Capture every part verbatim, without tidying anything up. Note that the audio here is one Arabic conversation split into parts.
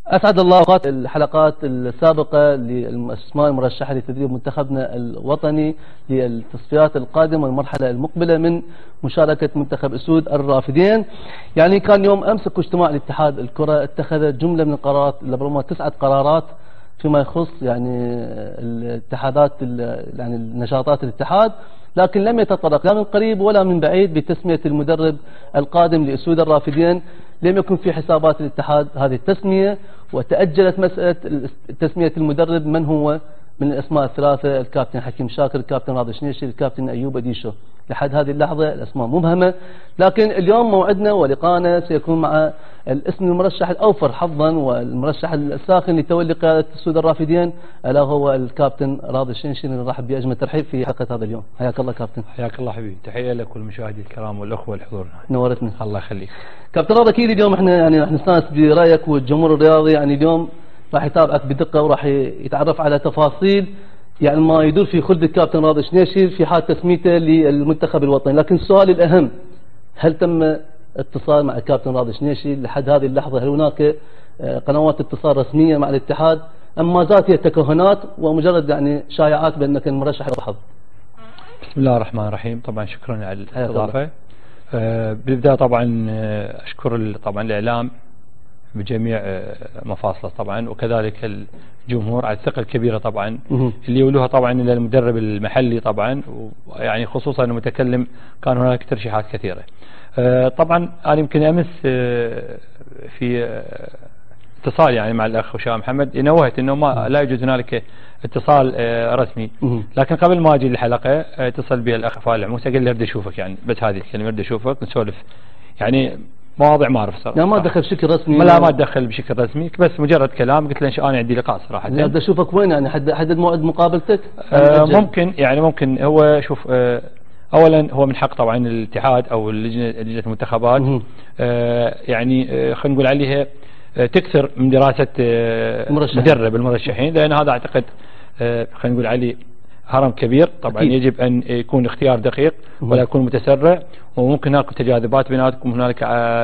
أسعد الله أوقات الحلقات السابقة للأسماء المرشحة لتدريب منتخبنا الوطني للتصفيات القادمة والمرحلة المقبلة من مشاركة منتخب أسود الرافدين. يعني كان يوم أمس اجتماع الاتحاد الكرة اتخذ جملة من القرارات، لربما تسعة قرارات فيما يخص يعني الاتحادات يعني نشاطات الاتحاد، لكن لم يتطرق لا من قريب ولا من بعيد بتسمية المدرب القادم لأسود الرافدين. لم يكن في حسابات الاتحاد هذه التسمية، وتأجلت مسألة تسمية المدرب من هو من الأسماء الثلاثة، الكابتن حكيم شاكر، الكابتن راضي شنيشي، الكابتن أيوب أديشو. لحد هذه اللحظة الأسماء مبهمة، لكن اليوم موعدنا ولقانا سيكون مع الاسم المرشح الأوفر حظا والمرشح الساخن لتولي قيادة أسود الرافدين، ألا هو الكابتن راضي شنيشي. نرحب بأجمل ترحيب في حلقة هذا اليوم. حياك الله كابتن. حياك الله حبيبي، تحية لك والمشاهدين الكرام والأخوة الحضور. نورتنا. الله يخليك. كابتن راضي، أكيد اليوم احنا يعني راح نستانس برأيك، والجمهور الرياضي يعني اليوم راح يتابعك بدقة وراح يتعرف على تفاصيل يعني ما يدور في خلد الكابتن راضي شنيشي في حال تسميته للمنتخب الوطني. لكن السؤال الأهم، هل تم اتصال مع الكابتن راضي شنيشي لحد هذه اللحظة؟ هل هناك قنوات اتصال رسمية مع الاتحاد أم ما زالت هي تكهنات ومجرد يعني شائعات بأنك المرشح الأوحد؟ بسم الله الرحمن الرحيم. طبعا شكرا على الاستضافة. أه بالبداية طبعا أشكر طبعا الإعلام بجميع مفاصله طبعا، وكذلك الجمهور على الثقة الكبيرة طبعا اللي يولوها طبعا الى المدرب المحلي طبعا، ويعني خصوصا انه متكلم كان هناك ترشيحات كثيرة. طبعا انا يمكن امس في اتصال يعني مع الاخ هشام محمد نوهت انه ما لا يوجد هنالك اتصال رسمي، لكن قبل ما اجي للحلقة اتصل بي الاخ فالع موسى قال لي اريد اشوفك، يعني بس هذه الكلمة اريد اشوفك نسولف يعني مواضيع ما اعرف صراحه. يعني ما دخل بشكل رسمي؟ لا ما دخل بشكل رسمي، بس مجرد كلام. قلت له انا عندي لقاء صراحه. بدي اشوفك وين يعني؟ حدد حدد موعد مقابلتك؟ آه ممكن يعني ممكن هو شوف آه اولا هو من حق طبعا الاتحاد او لجنه لجنه المنتخبات آه يعني آه خلينا نقول عليها آه تكثر من دراسه آه مدرب المرشحين، لان هذا اعتقد آه خلينا نقول عليه هرم كبير طبعا. أكيد. يجب ان يكون اختيار دقيق ولا يكون متسرع، وممكن هناك تجاذبات بيناتكم، هنالك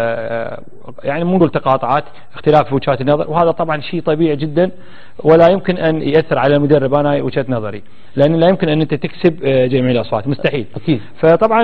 يعني مو نقول تقاطعات، اختلاف في وجهات النظر، وهذا طبعا شيء طبيعي جدا ولا يمكن ان ياثر على المدرب. انا وجهه نظري، لان لا يمكن ان انت تكسب جميع الاصوات، مستحيل. اكيد. فطبعا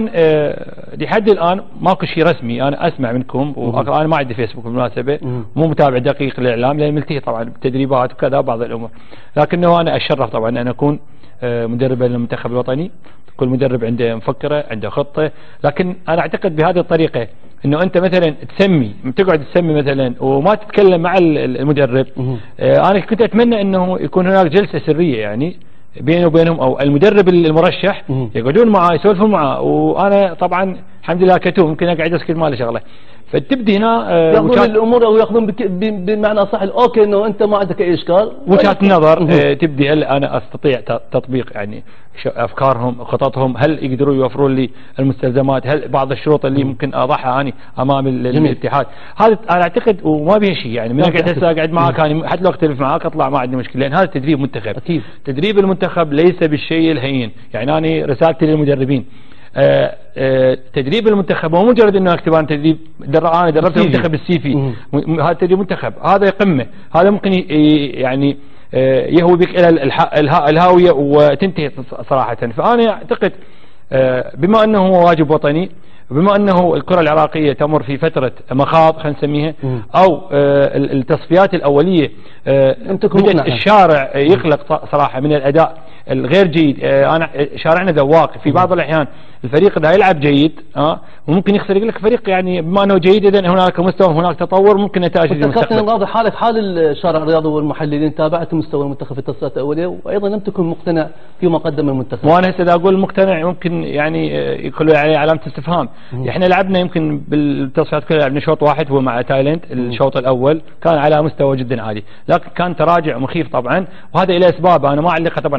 لحد الان ماكو شيء رسمي. انا اسمع منكم، وانا ما عندي فيسبوك بالمناسبه، مو متابع دقيق للاعلام لان ملتهي طبعا بالتدريبات وكذا بعض الامور، لكنه انا اتشرف طبعا ان اكون مدربا للمنتخب الوطني. كل مدرب عنده مفكرة، عنده خطة، لكن أنا أعتقد بهذه الطريقة أنه أنت مثلا تسمي تقعد تسمي مثلا وما تتكلم مع المدرب. أنا كنت أتمنى أنه يكون هناك جلسة سرية يعني بينه وبينهم، أو المدرب المرشح يقعدون معه يسولفون معه، وأنا طبعا الحمد لله كتوب ممكن أقعد أسكت ما له شغلة. فتبدي هنا آه ياخذون الامور او ياخذون بمعنى صح اوكي انه انت ما عندك اي اشكال. وجهات النظر آه تبدي هل انا استطيع تطبيق يعني افكارهم خططهم، هل يقدروا يوفرون لي المستلزمات، هل بعض الشروط اللي ممكن اضعها اني امام الاتحاد. هذا انا اعتقد وما به شيء يعني. من قاعد هسه قاعد معاك يعني حتى لو اختلف معاك اطلع ما عندي مشكله، لان هذا تدريب منتخب. أكيد. تدريب المنتخب ليس بالشيء الهين. يعني انا رسالتي للمدربين آه آه تدريب المنتخب مو مجرد انه اكتب انا تدريب در انا دربت المنتخب السي في، هذا تدريب منتخب، هذا قمه، هذا ممكن يعني آه يهوي بك الى الهاويه وتنتهي صراحه. فانا اعتقد آه بما انه هو واجب وطني، وبما انه الكره العراقيه تمر في فتره مخاض خلينا نسميها، او آه التصفيات الاوليه آه بدأ الشارع يقلق صراحه من الاداء الغير جيد. آه انا شارعنا ذواق في بعض الاحيان، الفريق اذا يلعب جيد اه وممكن يخسر، يقول لك فريق يعني بما انه جيد اذا هناك مستوى هناك تطور ممكن نتائج المستقبل. كابتن راضي، حالك حال الشارع الرياضي والمحللين، تابعت مستوى المنتخب في التصفيات الاوليه وايضا لم تكن مقتنع فيما قدم المنتخب. وانا هسه اذا اقول مقتنع ممكن يعني يكون عليه علامه استفهام. احنا لعبنا يمكن بالتصفيات كلها لعبنا شوط واحد هو مع تايلاند، الشوط الاول كان على مستوى جدا عالي، لكن كان تراجع مخيف طبعا، وهذا له اسباب انا ما اعلقها طبعا على الكادر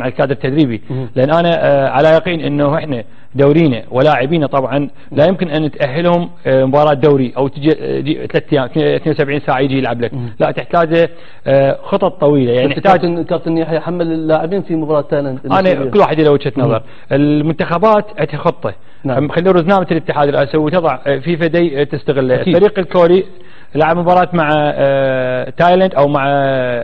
التدريبي، لان انا على يقين انه احنا دورينا ولاعبينا طبعا لا يمكن ان تاهلهم مباراه دوري او تجي ثلاث ايام اثنين وسبعين ساعه يجي يلعب لك، لا تحتاج خطط طويله. يعني يحتاج كابتن كابتن يحيى حمل اللاعبين في مباراه تايلاند. انا كل واحد له وجهه نظر. المنتخبات عندها خطه، نعم. خلي رزنامه الاتحاد الاسيوي تضع في فدي تستغل. الفريق الكوري لعب مباراه مع تايلاند او مع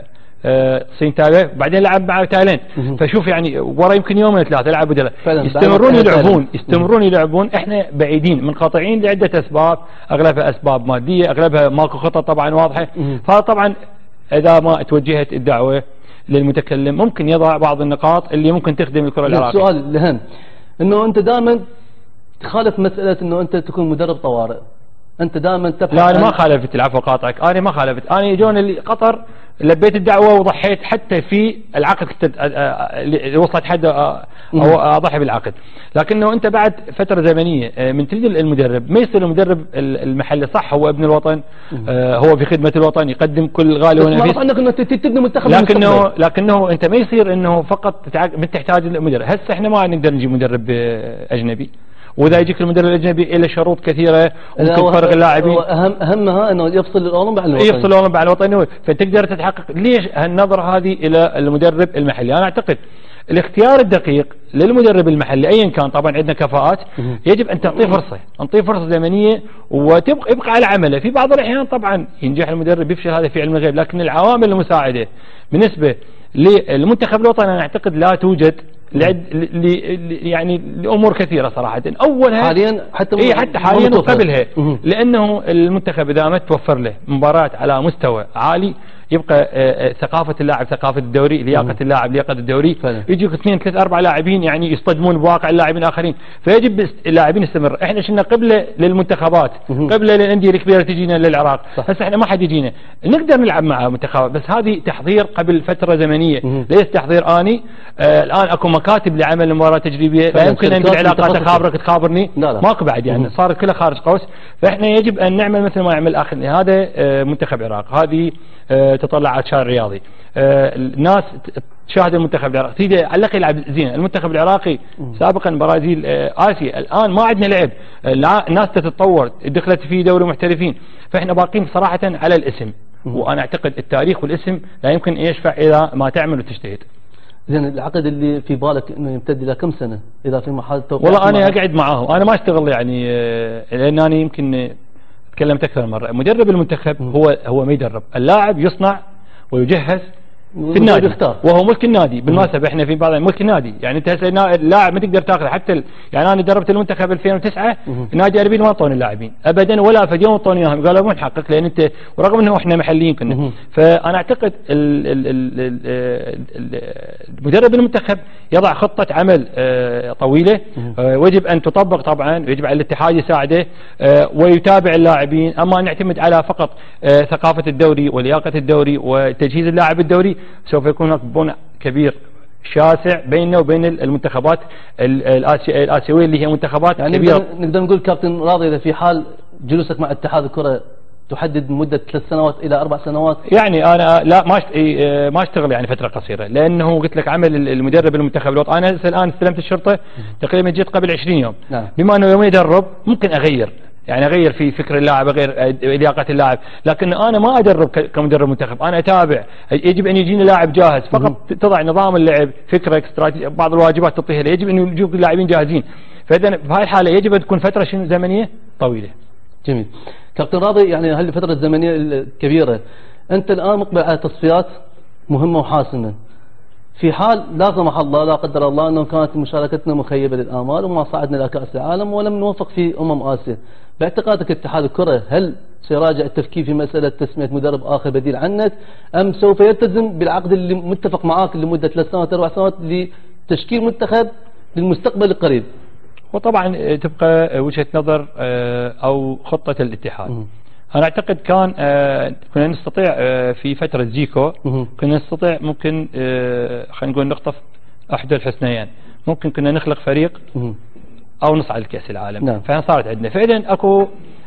الصين تابع، بعدين لعب مع تايلاند، فشوف يعني ورا يمكن يومين ثلاثه لعبوا دل... يستمرون يلعبون يستمرون يلعبون. احنا بعيدين منقطعين لعده اسباب، اغلبها اسباب ماديه، اغلبها ماكو خطط طبعا واضحه. فطبعا اذا ما توجهت الدعوه للمتكلم ممكن يضع بعض النقاط اللي ممكن تخدم الكره العراقيه. السؤال الأهم انه انت دائما تخالف مساله انه انت تكون مدرب طوارئ، انت دائما تبحث. لا انا ما خالفت، العفو قاطعك، انا ما خالفت، انا جون اللي قطر لبيت الدعوه وضحيت حتى في العقد اللي وصلت حد او اضحي بالعقد، لكنه انت بعد فتره زمنيه من تريد المدرب ما يصير المدرب المحلي، صح هو ابن الوطن، هو في خدمه الوطن يقدم كل غالي ونفيس، بس ما عنك انه تبني منتخب، لكنه لكنه انت ما يصير انه فقط تحتاج المدرب. هسه احنا ما نقدر نجيب مدرب اجنبي، واذا يجيك المدرب الاجنبي له شروط كثيره ممكن تفرغ اللاعبين، اهم اهمها انه يفصل الاولمبي عن الوطني، يفصل الاولمبي عن الوطني، فتقدر تتحقق. ليش هالنظره هذه الى المدرب المحلي؟ انا اعتقد الاختيار الدقيق للمدرب المحلي ايا كان، طبعا عندنا كفاءات، يجب ان تعطيه فرصه، نعطيه فرصه زمنيه وتبقى يبقى على عمله. في بعض الاحيان طبعا ينجح المدرب يفشل، هذا في علم الغيب، لكن العوامل المساعده بالنسبه للمنتخب الوطني انا اعتقد لا توجد لعد يعني لامور كثيره صراحه. اولها حاليا حتى اي حتى حاليا وقبلها، لانه المنتخب اذا ما توفر له مباراه على مستوى عالي يبقى ثقافه اللاعب ثقافه الدوري، لياقه اللاعب لياقه الدوري، يجيك اثنين ثلاث اربع لاعبين يعني يصطدمون بواقع اللاعبين الاخرين، فيجب اللاعبين يستمر. احنا شلنا قبله للمنتخبات، قبله للانديه الكبيره تجينا للعراق، هسه احنا ما حد يجينا، نقدر نلعب مع منتخبات، بس هذه تحضير قبل فتره زمنيه، ليس تحضير اني. آه الان اكو مكاتب لعمل المباراه تجريبيه، لا يمكن ان بالعلاقات اخابرك تخابرني، ماكو بعد يعني صارت كلها خارج قوس. فاحنا يجب ان نعمل مثل ما يعمل الاخر. هذا آه منتخب العراق، هذه آه تطلعات شارع رياضي، آه الناس تشاهد المنتخب العراقي تيجي على الاقل يلعب زين. المنتخب العراقي سابقا برازيل آه اسيا، الان ما عندنا لعب، الناس تتطور، دخلت في دوري محترفين، فاحنا باقين صراحه على الاسم، وانا اعتقد التاريخ والاسم لا يمكن ان يشفع اذا ما تعمل وتجتهد. زين العقد اللي في بالك انه يمتد الى كم سنه اذا في محل توقيع؟ والله انا اقعد معاهم، انا ما اشتغل يعني لان انا يمكن تكلمت اكثر من مره. مدرب المنتخب هو هو ما يدرب، اللاعب يصنع ويجهز في النادي يختار. وهو ملك النادي بالمناسبه، احنا في بعض ملك النادي، يعني انت هسه اللاعب ما تقدر تاخذه. حتى ال... يعني انا دربت المنتخب ألفين وتسعة، نادي اربيل ما اعطوني اللاعبين ابدا ولا فد يوم اعطوني اياهم، قالوا مو نحقق لان انت، ورغم انه احنا محليين كنا. فانا اعتقد ال... ال... ال... ال... مدرب المنتخب يضع خطه عمل طويله، ويجب ان تطبق طبعا، ويجب على الاتحاد يساعده ويتابع اللاعبين. اما نعتمد على فقط ثقافه الدوري ولياقه الدوري وتجهيز اللاعب الدوري، سوف يكون هناك بناء كبير شاسع بيننا وبين المنتخبات الآسيوية اللي هي منتخبات يعني كبيرة. نقدر نقول كابتن راضي إذا في حال جلوسك مع اتحاد الكرة تحدد مدة ثلاث سنوات إلى أربع سنوات؟ يعني أنا لا ما ما اشتغل يعني فترة قصيرة، لأنه قلت لك عمل المدرب المنتخب الوطني. أنا الآن استلمت الشرطة تقريبا جيت قبل عشرين يوم، نعم. بما أنه يوم يدرب ممكن أغير، يعني اغير في فكر اللاعب، اغير لياقه اللاعب، لكن انا ما ادرب كمدرب منتخب، انا اتابع. يجب ان يجيني لاعب جاهز، فقط تضع نظام اللعب، فكرك، استراتيجيه، بعض الواجبات تعطيها له، يجب ان يجوك اللاعبين جاهزين. فاذا في هاي الحاله يجب ان تكون فتره شنو زمنيه طويله. جميل. كابتن راضي، يعني هل الفتره الزمنيه الكبيره انت الان مقبل على تصفيات مهمه وحاسمه، في حال لا سمح الله لا قدر الله انه كانت مشاركتنا مخيبه للامال وما صعدنا الى كاس العالم ولم نوفق في امم اسيا، باعتقادك اتحاد الكره هل سيراجع التفكير في مساله تسميه مدرب اخر بديل عنك، ام سوف يلتزم بالعقد اللي متفق معاك لمده ثلاث سنوات اربع سنوات لتشكيل منتخب للمستقبل القريب؟ وطبعا تبقى وجهه نظر او خطه الاتحاد. م. أنا أعتقد كان آه كنا نستطيع آه في فترة زيكو كنا نستطيع ممكن آه خلينا نقول نخطف أحد الحسنيين، ممكن كنا نخلق فريق أو نصعد لكأس العالم، نعم. فصارت عندنا. فإذا أكو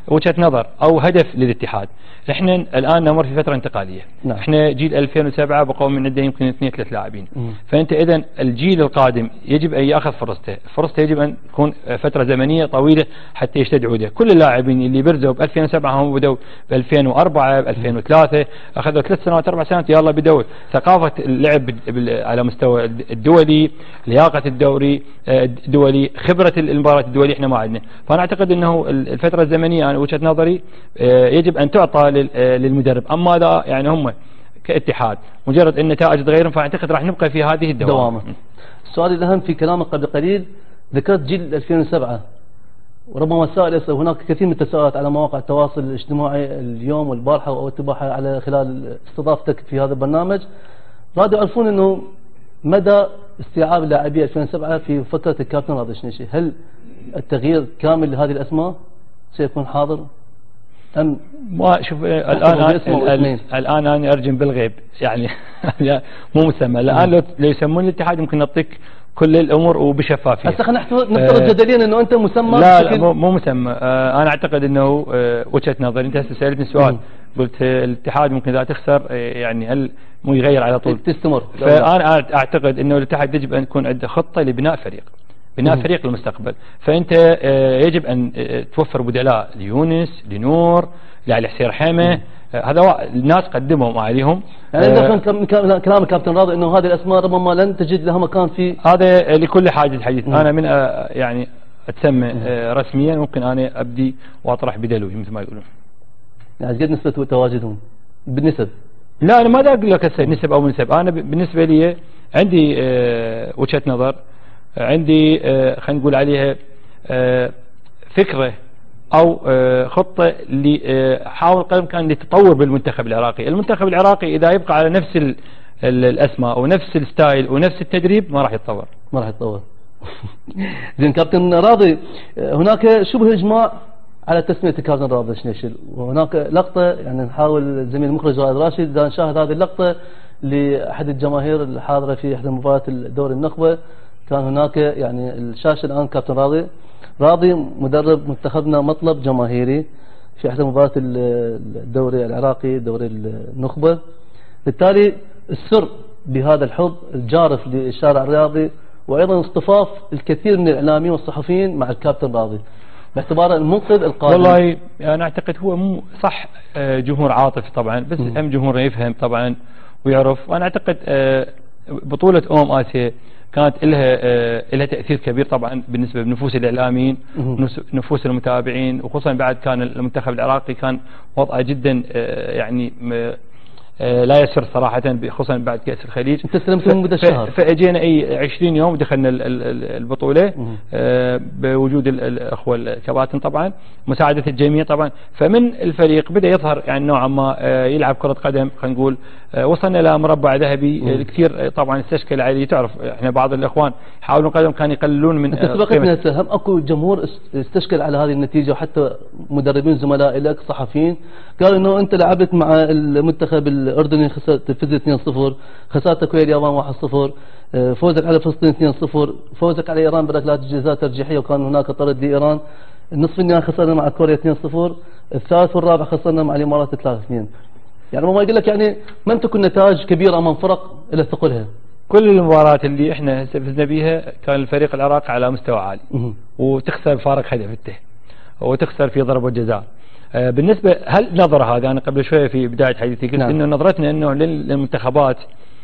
وجهة نظر او هدف للاتحاد. احنا الان نمر في فتره انتقاليه. نعم. احنا جيل ألفين وسبعة بقوا من عنده يمكن اثنين ثلاث لاعبين. مم. فانت اذا الجيل القادم يجب ان ياخذ فرصته، فرصته يجب ان تكون فتره زمنيه طويله حتى يشتد عوده. كل اللاعبين اللي برزوا ب ألفين وسبعة هم بدوا ب ألفين وأربعة ب ألفين وثلاثة، اخذوا ثلاث سنوات اربع سنوات يلا بدوا. ثقافه اللعب على مستوى الدولي، لياقه الدوري الدولي، خبره المباراه الدوليه احنا ما عندنا. فانا اعتقد انه الفتره الزمنيه انا وجهه نظري يجب ان تعطى للمدرب. اما ذا يعني هم كاتحاد مجرد النتائج تغيرهم، فاعتقد راح نبقى في هذه الدوامه. السؤال الاهم في كلامك قبل قليل ذكرت جيل ألفين وسبعة، وربما سائل هناك كثير من التساؤلات على مواقع التواصل الاجتماعي اليوم والبارحه او التباحه على خلال استضافتك في هذا البرنامج، رادوا يعرفون انه مدى استيعاب لاعبي ألفين وسبعة في فتره الكابتن راضي الشنيشي. هل التغيير كامل لهذه الاسماء سيكون حاضر أم ما شوف الآن الآن, الآن أنا أرجم بالغيب يعني مو مسمى. الآن لو يسمون الاتحاد يمكن نعطيك كل الأمور وبشفافية. هسه خلينا نفترض جدليا أنه أنت مسمى. لا لا مو, مو مسمى. آه أنا أعتقد أنه آه وجهة نظري. أنت هسه سألتني سؤال قلت الاتحاد ممكن إذا تخسر آه يعني هل مو يغير على طول تستمر؟ فأنا أعتقد أنه الاتحاد يجب أن يكون عنده خطة لبناء فريق، بناء مم. فريق للمستقبل. فأنت يجب أن توفر بدلاء ليونس، لنور، لعلي حسين رحيمة. هذا الناس قدموا ما عليهم. يعني إذا كان كلام الكابتن راضي أنه هذه الأسماء ربما لن تجد لها مكان في هذا لكل حاجة الحديث. مم. أنا من يعني أتسمى رسميا ممكن أنا أبدي وأطرح بدلوي مثل ما يقولون. يعني قد نسبة تواجدهم بالنسب؟ لا أنا ما أقول لك هسه نسب أو نسب. أنا بالنسبة لي عندي وجهة نظر، عندي خلينا نقول عليها فكرة أو خطة اللي حاول قدر الإمكان للتطور بالمنتخب العراقي. المنتخب العراقي إذا يبقى على نفس الأسماء ونفس الستايل ونفس التدريب ما راح يتطور. ما راح يتطور. زين كابتن راضي، هناك شبه إجماع على تسمية الكابتن راضي الشنيشي، وهناك لقطة يعني نحاول الزميل المخرج رائد راشد إذا نشاهد هذه اللقطة لأحد الجماهير الحاضرة في إحدى مباريات الدوري النخبة. كان هناك يعني الشاشة الآن كابتن راضي راضي مدرب منتخبنا مطلب جماهيري في إحدى مباريات الدوري العراقي دوري النخبة. بالتالي السر بهذا الحب الجارف للشارع الرياضي وأيضا اصطفاف الكثير من الإعلاميين والصحفيين مع الكابتن راضي باعتباره المنقذ القادم. والله أنا أعتقد هو مو صح جمهور عاطفي طبعا، بس هم جمهور يفهم طبعا ويعرف. وأنا أعتقد بطولة أمم آسيا كانت لها لها تأثير كبير طبعا بالنسبة لنفوس الإعلاميين نفوس المتابعين، وخصوصا بعد كان المنتخب العراقي كان وضعه جدا يعني لا يسر صراحة، خصوصا بعد كأس الخليج. انت استلمتوا من بدء الشهر فاجينا اي عشرين يوم دخلنا البطولة بوجود الاخوة الكباتن طبعا، مساعدة الجميع طبعا. فمن الفريق بدأ يظهر يعني نوعا ما يلعب كرة قدم خلينا نقول. وصلنا إلى مربع ذهبي كثير طبعا استشكل عليه. تعرف احنا بعض الاخوان يحاولون قدم كانوا يقللون من انت سبقتنا هم اكو جمهور استشكل على هذه النتيجة، وحتى مدربين زملاء لك صحفيين قالوا انه انت لعبت مع المنتخب الأردني خسرت فزت اثنين صفر، خسارتك ويا اليابان واحد صفر، فوزك على فلسطين اثنين صفر، فوزك على إيران بركلات الجزاء ترجيحية وكان هناك طرد لإيران، النصف النهائي خسرنا مع كوريا اثنين صفر، الثالث والرابع خسرنا مع الإمارات ثلاثة اثنين. يعني ما يقول لك يعني ما تكون نتائج كبيرة أمام فرق إلى ثقلها. كل المباريات اللي احنا فزنا بيها كان الفريق العراقي على مستوى عالي وتخسر فارق هدفته وتخسر في ضربة جزاء. بالنسبة هل نظرة هذا أنا قبل شوية في بداية حديثي قلت نعم. إنه نظرتنا إنه للمنتخبات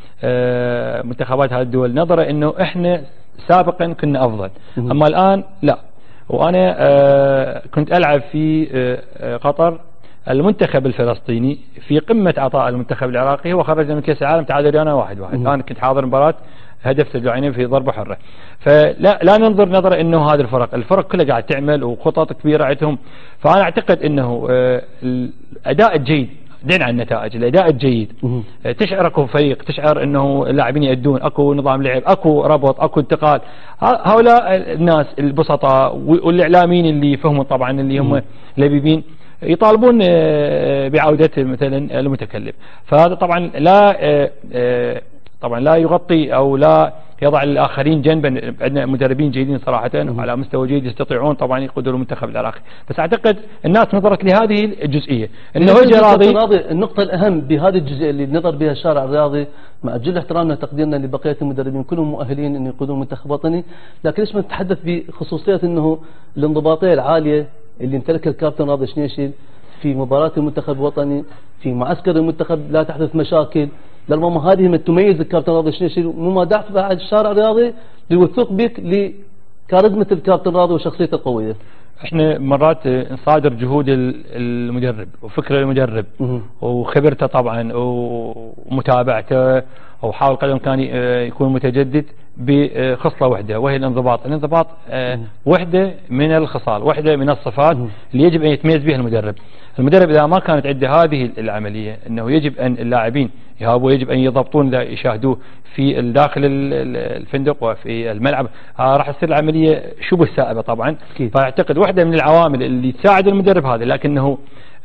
منتخبات هذه الدول نظرة إنه إحنا سابقا كنا أفضل مم. أما الآن لا. وأنا كنت ألعب في قطر المنتخب الفلسطيني في قمة عطاء المنتخب العراقي وخرجنا من كأس العالم تعادل ويانا واحد واحد. أنا كنت حاضر مباراة هدف سجل عينين في ضربة حرة. فلا لا ننظر نظرة انه هذه الفرق الفرق كلها قاعد تعمل وخطط كبيرة عندهم. فانا اعتقد انه الاداء الجيد دين عن النتائج، الاداء الجيد تشعر اكو فريق، تشعر انه اللاعبين يأدون، اكو نظام لعب، اكو ربط، اكو انتقال. هؤلاء الناس البسطاء والاعلاميين اللي يفهمون طبعا اللي هم لبيبين يطالبون بعودة مثلا المتكلم. فهذا طبعا لا طبعا لا يغطي او لا يضع الاخرين جنبا. عندنا مدربين جيدين صراحه وعلى مستوى جيد يستطيعون طبعا يقودوا المنتخب العراقي، بس اعتقد الناس نظرت لهذه الجزئيه انه يجي راضي. النقطه الاهم بهذه الجزئيه اللي نظر بها الشارع الرياضي، مع جل احترامنا وتقديرنا لبقيه المدربين كلهم مؤهلين ان يقودون منتخب وطني، لكن ليش ما نتحدث بخصوصيه انه الانضباطيه العاليه اللي امتلكها الكابتن راضي شنيشل في مباراه المنتخب الوطني، في معسكر المنتخب لا تحدث مشاكل، لربما هذه من تميز الكابتن راضي شنيشل، وما دافع الشارع الرياضي للوثوق بك لكاريزمة الكابتن راضي وشخصيته القوية. احنا مرات نصادر جهود المدرب وفكر المدرب وخبرته طبعا ومتابعته، وحاول قدر الامكان يكون متجدد بخصله واحده وهي الانضباط. الانضباط وحده من الخصال، وحده من الصفات اللي يجب ان يتميز بها المدرب. المدرب اذا ما كانت عنده هذه العمليه انه يجب ان اللاعبين يهابوا، يجب ان يضبطون اذا يشاهدوه في داخل الفندق وفي الملعب، راح تصير العمليه شبه سائبه طبعا. فاعتقد واحده من العوامل اللي تساعد المدرب هذا، لكنه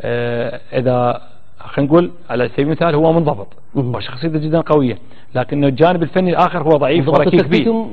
اذا خلينا نقول على سبيل المثال هو منضبط وشخصيته جدا قويه، لكن الجانب الفني الاخر هو ضعيف وركيك بيه.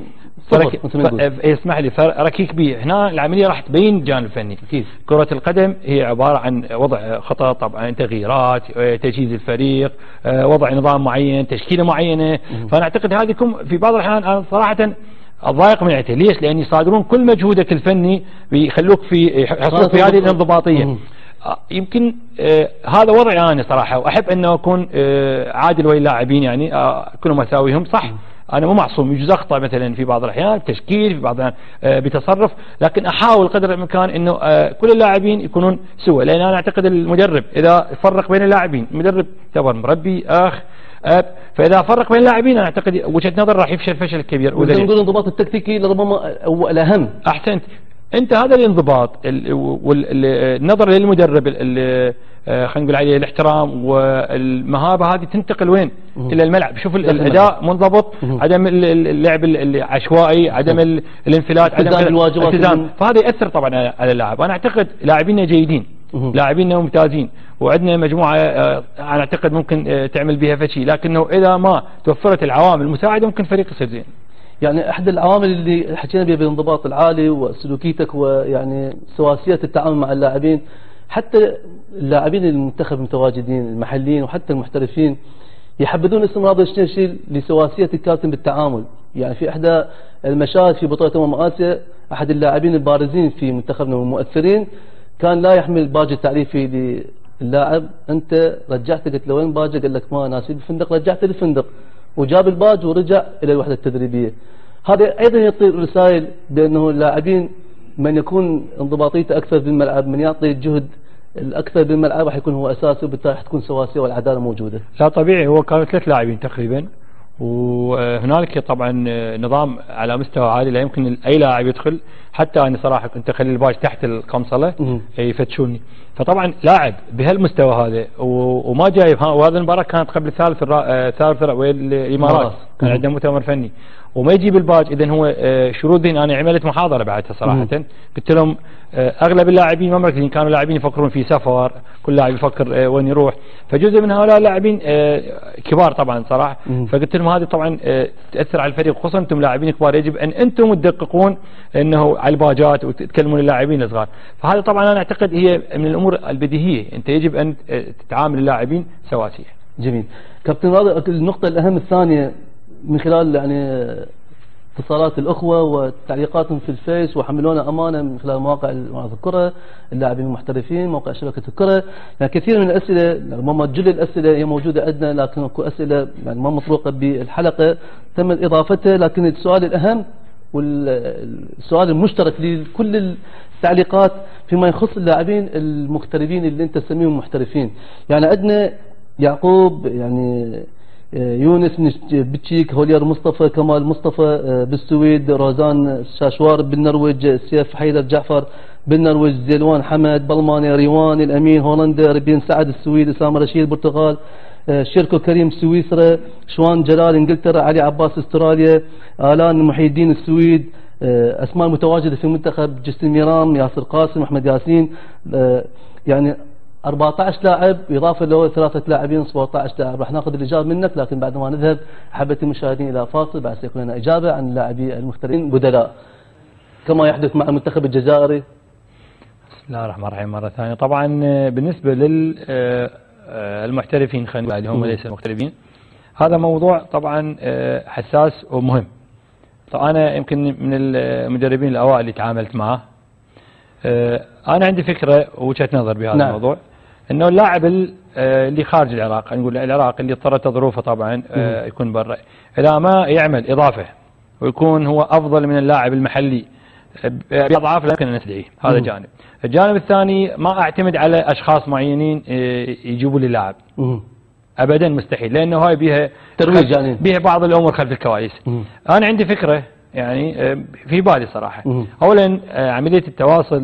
اسمح لي ركيك بيه، هنا العمليه راح تبين الجانب الفني. أكيد. كره القدم هي عباره عن وضع خطط طبعا، تغييرات، تجهيز الفريق، وضع نظام معين، تشكيله معينه. فانا اعتقد هذه في بعض الاحيان انا صراحه الضايق من عته. ليش؟ لان يصادرون كل مجهودك الفني ويخلوك في يحصلوك في هذه الانضباطيه. يمكن آه هذا وضعي انا صراحه، واحب انه اكون آه عادل ويا اللاعبين، يعني آه كلهم اساويهم صح. انا مو معصوم، يجوز اخطا مثلا في بعض الاحيان تشكيل، في بعض الاحيان آه بتصرف، لكن احاول قدر الامكان انه آه كل اللاعبين يكونون سوا. لان انا اعتقد المدرب اذا فرق بين اللاعبين، المدرب يعتبر مربي اخ اب، فاذا فرق بين اللاعبين انا اعتقد وجهه نظر راح يفشل فشل كبير. ولازم نقول الانضباط التكتيكي لربما هو الاهم. احسنت. انت هذا الانضباط والنظر للمدرب خلينا نقول عليه الاحترام والمهابه هذه تنتقل وين؟ الى الملعب. شوف الاداء منضبط، عدم اللعب العشوائي، عدم الانفلات، عدم الالتزام، فهذا ياثر طبعا على اللاعب. انا اعتقد لاعبينا جيدين، لاعبينا ممتازين، وعندنا مجموعه انا اعتقد ممكن تعمل بها فشي، لكنه اذا ما توفرت العوامل المساعده ممكن فريق يصير زين. يعني احد العوامل اللي حكينا بها بالانضباط العالي وسلوكيتك ويعني سواسية التعامل مع اللاعبين، حتى اللاعبين المنتخب المتواجدين المحليين وحتى المحترفين يحبذون اسم راضي شنيشل لسواسية الكابتن بالتعامل. يعني في احدى المشاهد في بطولة امم اسيا احد اللاعبين البارزين في منتخبنا والمؤثرين كان لا يحمل باج التعريفي للاعب، انت رجعته، قلت له وين باجه؟ قال لك ما ناسي بالفندق، رجعته للفندق وجاب الباج ورجع الى الوحده التدريبيه. هذا ايضا يعطي رسائل بانه اللاعبين من يكون انضباطيته اكثر بالملعب، من يعطي الجهد الاكثر بالملعب راح يكون هو اساسي، وبالتالي راح تكون سواسيه والعداله موجوده. لا طبيعي، هو كانوا ثلاث لاعبين تقريبا، وهنالك طبعا نظام على مستوى عالي، لا يمكن اي لاعب يدخل. حتى انا صراحه كنت اخلي الباج تحت القمصله يفتشوني. فطبعا لاعب بهالمستوى هذا وما جايب، وهذه المباراه كانت قبل ثالث ثالث الامارات، كان عندهم مؤتمر فني وما يجيب الباج. اذا هو شروط دين. انا عملت محاضره بعدها صراحه، قلت لهم اغلب اللاعبين ما مركزين، كانوا لاعبين يفكرون في سفر، كل لاعب يفكر وين يروح، فجزء من هؤلاء اللاعبين كبار طبعا صراحه. فقلت لهم هذه طبعا تاثر على الفريق، خصوصا انتم لاعبين كبار، يجب ان انتم تدققون انه على الباجات وتتكلمون اللاعبين الصغار. فهذا طبعا انا اعتقد هي من الامور البديهيه، انت يجب ان تتعامل اللاعبين سواسيه. جميل. كابتن راضي، النقطه الاهم الثانيه من خلال يعني اتصالات الاخوه وتعليقاتهم في الفيس، وحملونا امانه من خلال مواقع الكره، اللاعبين المحترفين، موقع شبكه الكره، يعني كثير من الاسئله، ربما جل الاسئله هي موجوده عندنا، لكن اكو اسئله يعني ما مطروقه بالحلقه تم اضافتها، لكن السؤال الاهم والسؤال المشترك لكل التعليقات فيما يخص اللاعبين المغتربين اللي انت تسميهم محترفين. يعني عندنا يعقوب، يعني يونس بتشيك، هولير مصطفى، كمال مصطفى بالسويد، روزان شاشوار بالنرويج، سيف حيدر جعفر بالنرويج، زيلوان حمد بالمانيا، ريوان الامين هولندا، ربين سعد السويد، اسامه رشيد البرتغال، شيركو كريم سويسرا، شوان جلال انجلترا، علي عباس استراليا، الان محي الدين السويد، اسماء متواجده في المنتخب، جستن ميرام، ياسر قاسم، احمد ياسين. يعني أربعة عشر لاعب إضافة له ثلاثة لاعبين سبعة عشر لاعب. راح ناخذ الإجابة منك، لكن بعد ما نذهب أحبتي المشاهدين إلى فاصل بعد سيكون لنا إجابة عن اللاعبين المختارين بدلاء كما يحدث مع المنتخب الجزائري. بسم الله الرحمن الرحيم. مرة ثانية طبعا بالنسبة للمحترفين خلينا نقول هم ليس المحترفين، هذا موضوع طبعا حساس ومهم. طبعا أنا يمكن من المدربين الأوائل اللي تعاملت معه، أنا عندي فكرة ووجهة نظر بهذا نعم. الموضوع إنه اللاعب اللي خارج العراق، نقول العراق اللي اضطرت ظروفه طبعا يكون برا، إلى ما يعمل إضافة ويكون هو أفضل من اللاعب المحلي بأضعاف لا يمكن أن نستدعيه. هذا مم. جانب. الجانب الثاني ما أعتمد على أشخاص معينين يجيبوا لي اللاعب أبدا، مستحيل، لأنه هاي بيها ترويج يعني بيها بعض الأمور خلف الكواليس. مم. أنا عندي فكرة يعني في بالي صراحة. مم. أولا عملية التواصل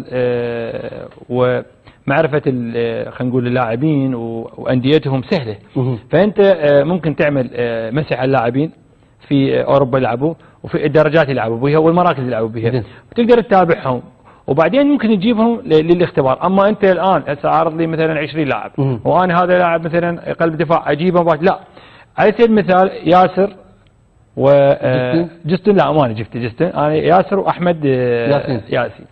ومعرفة خلينا نقول اللاعبين وأنديتهم سهلة. مم. فأنت ممكن تعمل مسح اللاعبين في أوروبا يلعبوا وفي الدرجات يلعبوا بها والمراكز يلعبوا بها، وتقدر تتابعهم وبعدين ممكن تجيبهم للاختبار. اما انت الان هسه عارض لي مثلا عشرين لاعب وانا هذا لاعب مثلا قلب دفاع اجيبه، لا. على سبيل المثال ياسر وجستن، لا ما انا جبت جستن، انا ياسر واحمد ياسين. ياسين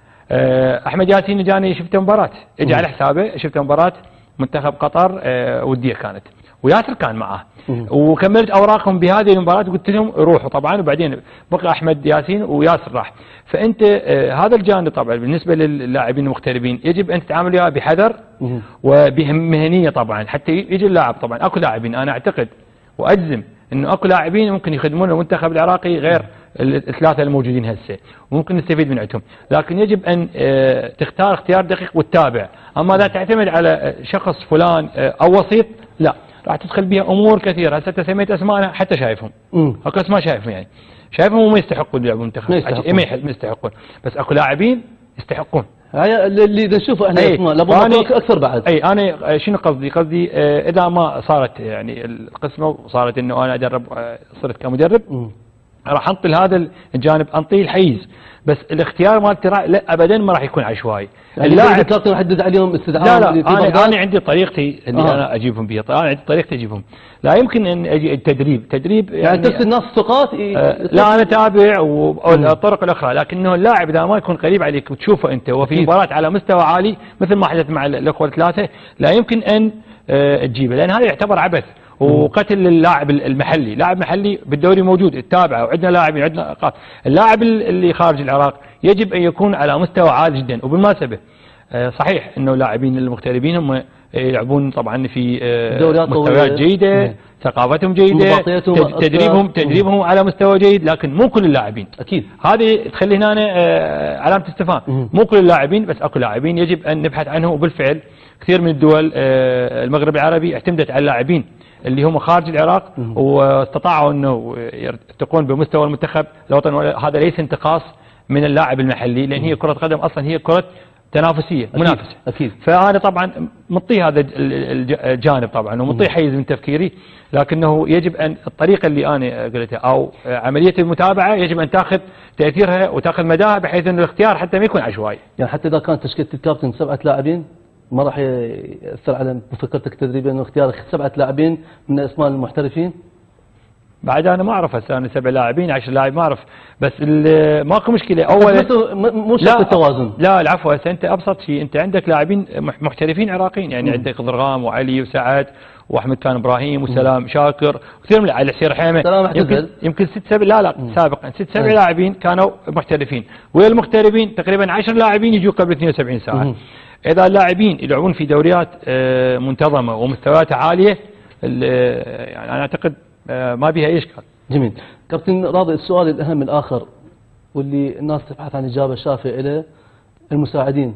احمد ياسين جاني شفت مباراه، اجى على حسابه شفت مباراه منتخب قطر وديه كانت، وياسر كان معاه، وكملت اوراقهم بهذه المباراه وقلت لهم روحوا طبعا، وبعدين بقى احمد ياسين وياسر راح. فانت آه هذا الجانب طبعا بالنسبه للاعبين المغتربين يجب ان تتعامل وياه بحذر وبمهنيه طبعا حتى يجي اللاعب. طبعا اكو لاعبين انا اعتقد واجزم انه اكو لاعبين ممكن يخدمون المنتخب العراقي غير الثلاثه الموجودين هسه وممكن نستفيد من عندهم، لكن يجب ان آه تختار اختيار دقيق وتتابع. اما لا تعتمد على شخص فلان آه او وسيط، لا راح تدخل بها امور كثيره. هسه انت سميت اسماء انا حتى شايفهم، اكو اسماء شايفهم يعني شايفهم وما يستحقون يلعبوا منتخب، ما يستحقون. ما يستحقون، بس اكو لاعبين يستحقون. هاي اللي نشوفه احنا اسماء لابد اكثر بعد. اي انا شنو قصدي؟ قصدي اذا ما صارت يعني القسمه وصارت انه انا ادرب صرت كمدرب م. راح انطي هذا الجانب، انطيه الحيز، بس الاختيار مالتي لا ابدا ما راح يكون عشوائي. يعني اللاعب كابتن يحدد عليهم استدعاء. لا لا انا انا عندي طريقتي اللي آه. انا اجيبهم بها، انا عندي طريقتي اجيبهم. لا يمكن ان اجي التدريب تدريب يعني, يعني ترسل الناس ثقات. آه لا انا اتابع والطرق الاخرى، لكنه اللاعب اذا ما يكون قريب عليك وتشوفه انت وفي مباراه على مستوى عالي مثل ما حدث مع الاخوه الثلاثه، لا يمكن ان آه تجيبه، لان هذا يعتبر عبث وقتل اللاعب المحلي. لاعب محلي بالدوري موجود تتابعه، وعندنا لاعبين عندنا أوقات. اللاعب اللي خارج العراق يجب ان يكون على مستوى عالي جدا. وبالمناسبه صحيح انه اللاعبين المغتربين هم يلعبون طبعا في مستويات جيده، ثقافتهم جيده، تدريبهم تدريبهم على مستوى جيد، لكن مو كل اللاعبين اكيد. هذه تخلي هنا علامه استفهام. مو كل اللاعبين، بس اكو لاعبين يجب ان نبحث عنهم. وبالفعل كثير من الدول المغرب العربي اعتمدت على اللاعبين اللي هم خارج العراق واستطاعوا انه يرتقون بمستوى المنتخب الوطني. هذا ليس انتقاص من اللاعب المحلي، لان هي كرة قدم اصلا هي كرة تنافسية منافسة. اكيد. فانا طبعا مطي هذا الجانب طبعا ومطي حيز من تفكيري، لكنه يجب ان الطريقة اللي انا قلتها او عملية المتابعة يجب ان تاخذ تأثيرها وتاخذ مداها، بحيث انه الاختيار حتى ما يكون عشوائي. يعني حتى اذا كانت تشكيلة الكابتن سبعة لاعبين ما راح يأثر على فكرتك التدريبية انه اختيار سبعة لاعبين من اسماء المحترفين؟ بعد انا ما اعرف هسه انا سبع لاعبين عشر لاعب ما اعرف، بس ماكو مشكله. اول مو شرط التوازن. لا العفو، هسه انت ابسط شيء انت عندك لاعبين محترفين عراقيين، يعني م. عندك ضرغام وعلي وسعد واحمد كان ابراهيم وسلام م. شاكر وكثير من علي حسين رحيمه، يمكن يمكن ست سبع لا لا م. سابقا ست سبع لاعبين كانوا محترفين، والمحترفين تقريبا عشر لاعبين يجوا قبل اثنين وسبعين ساعه. م. اذا اللاعبين يلعبون في دوريات منتظمه ومستوياتها عاليه يعني انا اعتقد ما بها اي اشكال. جميل. كابتن راضي، السؤال الاهم الاخر واللي الناس تبحث عن اجابه شافيه له، المساعدين.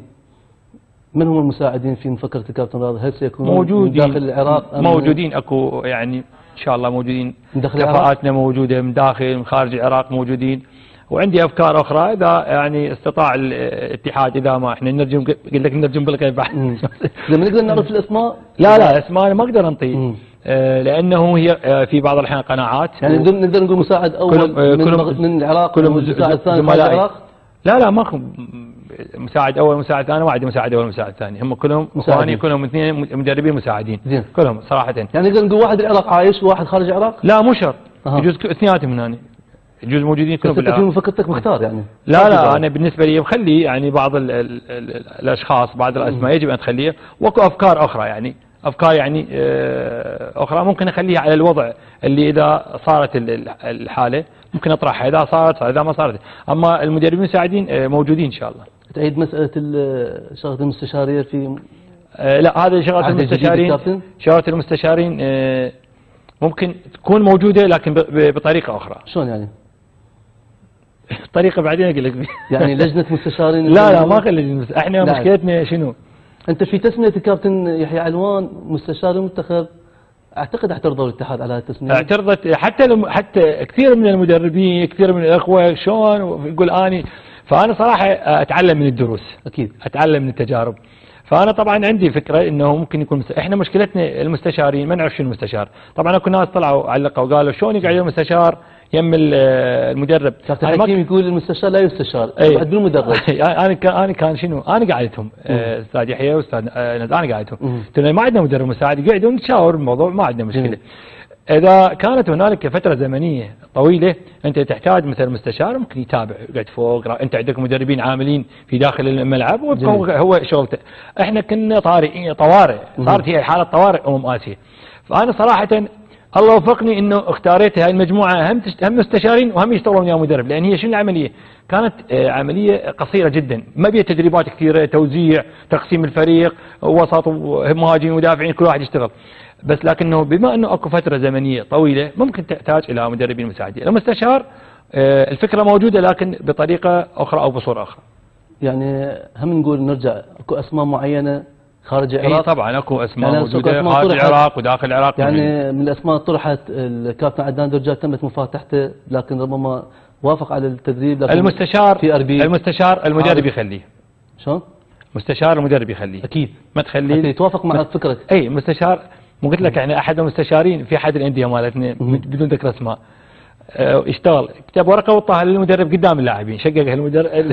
من هم المساعدين في مفكره الكابتن راضي؟ هل سيكونون موجودين من داخل العراق؟ أم موجودين، اكو يعني ان شاء الله موجودين، كفاءاتنا موجوده من داخل من خارج العراق موجودين. وعندي افكار اخرى اذا يعني استطاع الاتحاد، اذا ما احنا نرجم قلت لك نرجم بالكيف بحث. لما نقدر نعرف الاسماء؟ لا لا اسماء ما اقدر انطي آه لانه هي آه في بعض الاحيان قناعات. يعني نقدر نقول مساعد اول من, من العراق، كلهم مساعد ثاني من العراق. لا لا ماكو مساعد اول مساعد ثاني، ما عندي مساعد اول مساعد ثاني، هم كلهم اخواني كلهم اثنين مدربين مساعدين زين كلهم صراحه. يعني نقدر نقول واحد العراق عايش وواحد خارج العراق؟ لا مو شرط، يجوز اثنيناتهم من هنا، يجوز موجودين كلهم بالعراق. بس انت في فكرتك مختار يعني؟ لا لا انا بالنسبه لي بخلي يعني بعض ال ال ال الاشخاص بعض الاسماء يجب ان تخليها، واكو افكار اخرى يعني افكار يعني اخرى ممكن اخليها على الوضع اللي اذا صارت الحاله ممكن اطرحها، اذا صارت اذا ما صارت. اما المدربين المساعدين موجودين ان شاء الله. تعيد مساله شغله المستشاريه في آه لا هذا شغله المستشارين، شغله المستشارين آه ممكن تكون موجوده لكن بطريقه اخرى. شلون يعني؟ طريقه بعدين اقول لك. يعني لجنه مستشارين؟ لا لا ما لجنه، احنا مشكلتنا شنو؟ انت في تسميه الكابتن يحيى علوان مستشار المنتخب اعتقد اعترضوا الاتحاد على التسميه. اعترضت حتى حتى كثير من المدربين كثير من الاخوه شلون يقول اني، فانا صراحه اتعلم من الدروس اكيد اتعلم من التجارب. فانا طبعا عندي فكره انه ممكن يكون مست... احنا مشكلتنا المستشارين ما نعرف شنو المستشار. طبعا اكو ناس طلعوا علقوا وقالوا شلون يقعد المستشار يم المدرب. كابتن حكيم يقول المستشار لا يستشار بعد بالمدرب. انا كان انا كان شنو انا قاعدتهم استاذ يحيى واستاذ انا قاعدتهم قلت ما عندنا مدرب مساعد يقعدوا نتشاور بالموضوع ما عندنا مشكله. اذا كانت هنالك فتره زمنيه طويله انت تحتاج مثلا مستشار ممكن يتابع يقعد فوق، انت عندك مدربين عاملين في داخل الملعب وهو هو شغلته. احنا كنا طارئين طوارئ، صارت هي حاله طوارئ امم اسيا. فانا صراحه الله وفقني انه اختاريت هاي المجموعه هم هم مستشارين وهم يشتغلون ويا مدرب، لان هي شنو العمليه؟ كانت عمليه قصيره جدا، ما بيها تدريبات كثيره، توزيع، تقسيم الفريق، وسط مهاجمين ومدافعين كل واحد يشتغل. بس لكنه بما انه اكو فتره زمنيه طويله ممكن تحتاج الى مدربين مساعدين. المستشار الفكره موجوده لكن بطريقه اخرى او بصوره اخرى. يعني هم نقول نرجع اكو اسماء معينه خارج العراق؟ اي طبعا اكو اسماء يعني موجوده خارج العراق وداخل العراق. يعني من الاسماء طرحت الكابتن عدنان درجات تمت مفاتحته لكن ربما وافق على التدريب. لكن المستشار في أربيل المستشار المدرب يخليه. شلون؟ مستشار المدرب يخليه اكيد ما تخليه يتوافق مع فكرك. اي مستشار مو قلت لك يعني احد المستشارين في احد الانديه مالتنا بدون ذكر اسماء يشتغل كتب ورقه وطاها للمدرب قدام اللاعبين شقق المدرب.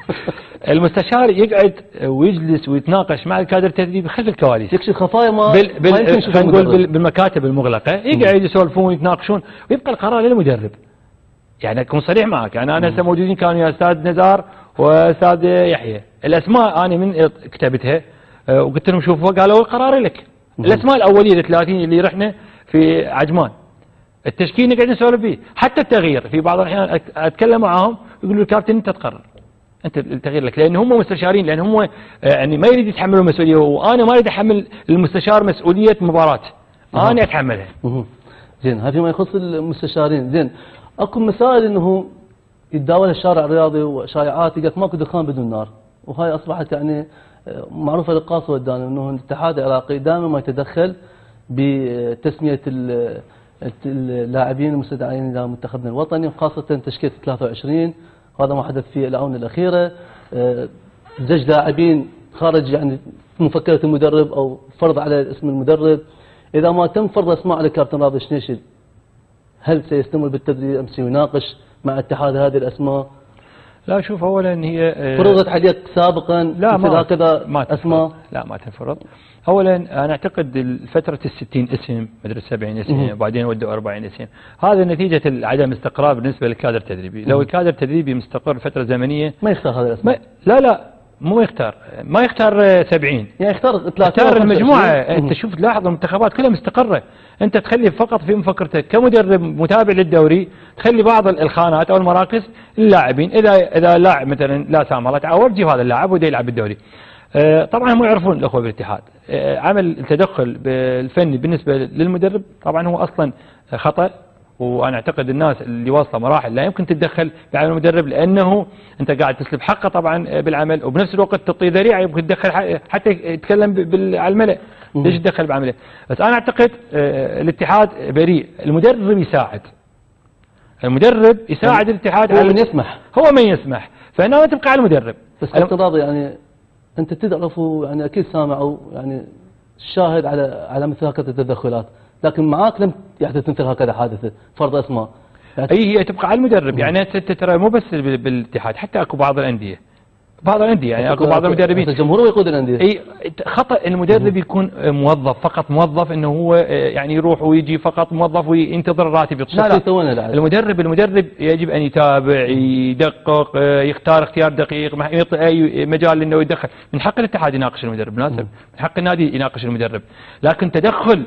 المستشار يقعد ويجلس ويتناقش مع الكادر التدريبي خلف الكواليس، يكشف خفايا ما بال بال خلينا نقول بالمكاتب المغلقه، يقعد يسولفون ويتناقشون ويبقى القرار للمدرب. يعني اكون صريح معك، يعني انا هسه موجودين كانوا يا استاذ نزار واستاذ يحيى، الاسماء انا من كتبتها وقلت لهم شوفوا قالوا القرار لك. الاسماء الاوليه الثلاثين اللي رحنا في عجمان التشكيل نقعد نسولف فيه، حتى التغيير في بعض الاحيان اتكلم معاهم يقولوا الكابتن انت تقرر انت التغيير لك، لان هم مستشارين، لان هم يعني ما يريد يتحملوا المسؤوليه، وانا ما اريد احمل المستشار مسؤوليه مباراه، انا اتحملها. زين هذا فيما يخص المستشارين. زين اكو مسائل انه يتداول الشارع الرياضي وشائعات يقول ماكو دخان بدون نار، وهاي اصبحت يعني معروفه للقاص والداني انه الاتحاد العراقي دائما ما يتدخل بتسميه اللاعبين المستدعين الى منتخبنا الوطني، وخاصه تشكيله ثلاثة وعشرين. هذا ما حدث في الاونه الاخيره، زج لاعبين خارج يعني مفكره المدرب او فرض على اسم المدرب. اذا ما تم فرض اسماء على الكابتن راضي الشنيشل هل سيستمر بالتدريب ام سيناقش مع اتحاد هذه الاسماء؟ لا شوف اولا هي فرضت عليك سابقا لا ما هكذا ما اسماء؟ لا ما تنفرض. اولا انا اعتقد فتره الستين اسم مدري السبعين اسم وبعدين ودوا أربعين اسم، هذا نتيجه عدم استقرار بالنسبه للكادر التدريبي. لو الكادر التدريبي مستقر فتره زمنيه ما يختار هذا الاسماء. لا لا مو يختار، ما يختار سبعين، يعني يختار ثلاثين، يختار المجموعه. انت شوف تلاحظ المنتخبات كلها مستقره، انت تخلي فقط في مفكرتك كمدرب متابع للدوري تخلي بعض الخانات او المراكز للاعبين، اذا اذا لاعب مثلا لا سامح الله تعور جيب هذا اللاعب وده يلعب بالدوري. طبعا هم يعرفون الاخوه بالاتحاد عمل التدخل بالفني بالنسبه للمدرب طبعا هو اصلا خطا، وانا اعتقد الناس اللي واصله مراحل لا يمكن تتدخل بعمل المدرب، لانه انت قاعد تسلب حقه طبعا بالعمل وبنفس الوقت تعطيه ذريعه يمكن تدخل حتى يتكلم على الملأ. ليش يتدخل بعمله؟ بس انا اعتقد الاتحاد بريء، المدرب يساعد، المدرب يساعد الاتحاد هو من يسمح، هو من يسمح، فانه تبقى على المدرب. بس كابتن راضي يعني انت تعرفوا يعني اكيد سامعوا يعني شاهد على على مثل هكذا التدخلات، لكن معاك لم يحدث مثل هكذا حادثه فرض اسماء. اي هي تبقى على المدرب. يعني انت ترى مو بس بالاتحاد، حتى اكو بعض الانديه بعض الانديه يعني اكو بعض المدربين الجمهور ويقود الانديه. اي خطا المدرب يكون موظف فقط، موظف انه هو يعني يروح ويجي فقط موظف وينتظر الراتب يطلع. لا لا، المدرب المدرب يجب ان يتابع، يدقق، يختار اختيار دقيق، ما يعطي اي مجال انه يدخل. من حق الاتحاد يناقش المدرب مناسب، من حق النادي يناقش المدرب، لكن تدخل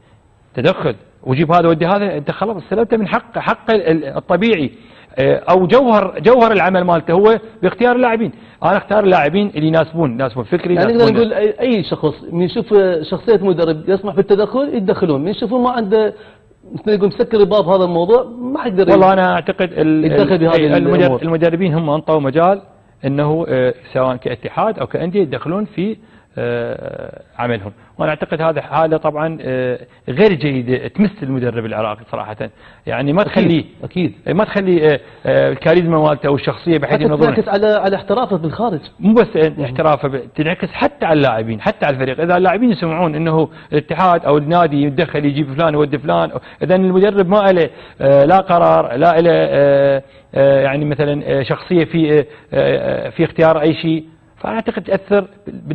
تدخل وجيب هذا ودي هذا، انت خلاص استلمته من حق حق الطبيعي او جوهر جوهر العمل مالته هو باختيار اللاعبين. انا اختار اللاعبين اللي يناسبون يناسبون فكري. يعني نقدر نقول اي شخص من يشوف شخصيه مدرب يسمح بالتدخل يتدخلون، من يشوفون ما عنده مثل يقول مسكر باب هذا الموضوع ما حيقدر. والله انا اعتقد المدرب المدربين هم انطوا مجال انه سواء كاتحاد او كانديه يدخلون في عملهم، وانا اعتقد هذا حاله طبعا غير جيده تمس المدرب العراقي صراحه. يعني ما تخليه اكيد ما تخلي الكاريزما مالته او الشخصيه بحيث انه تنعكس على على احترافه بالخارج. مو بس احترافه، تنعكس حتى على اللاعبين، حتى على الفريق. اذا اللاعبين يسمعون انه الاتحاد او النادي يتدخل يجيب فلان يودي فلان، اذا المدرب ما له لا قرار، لا له يعني مثلا شخصيه في في اختيار اي شيء، فاعتقد تاثر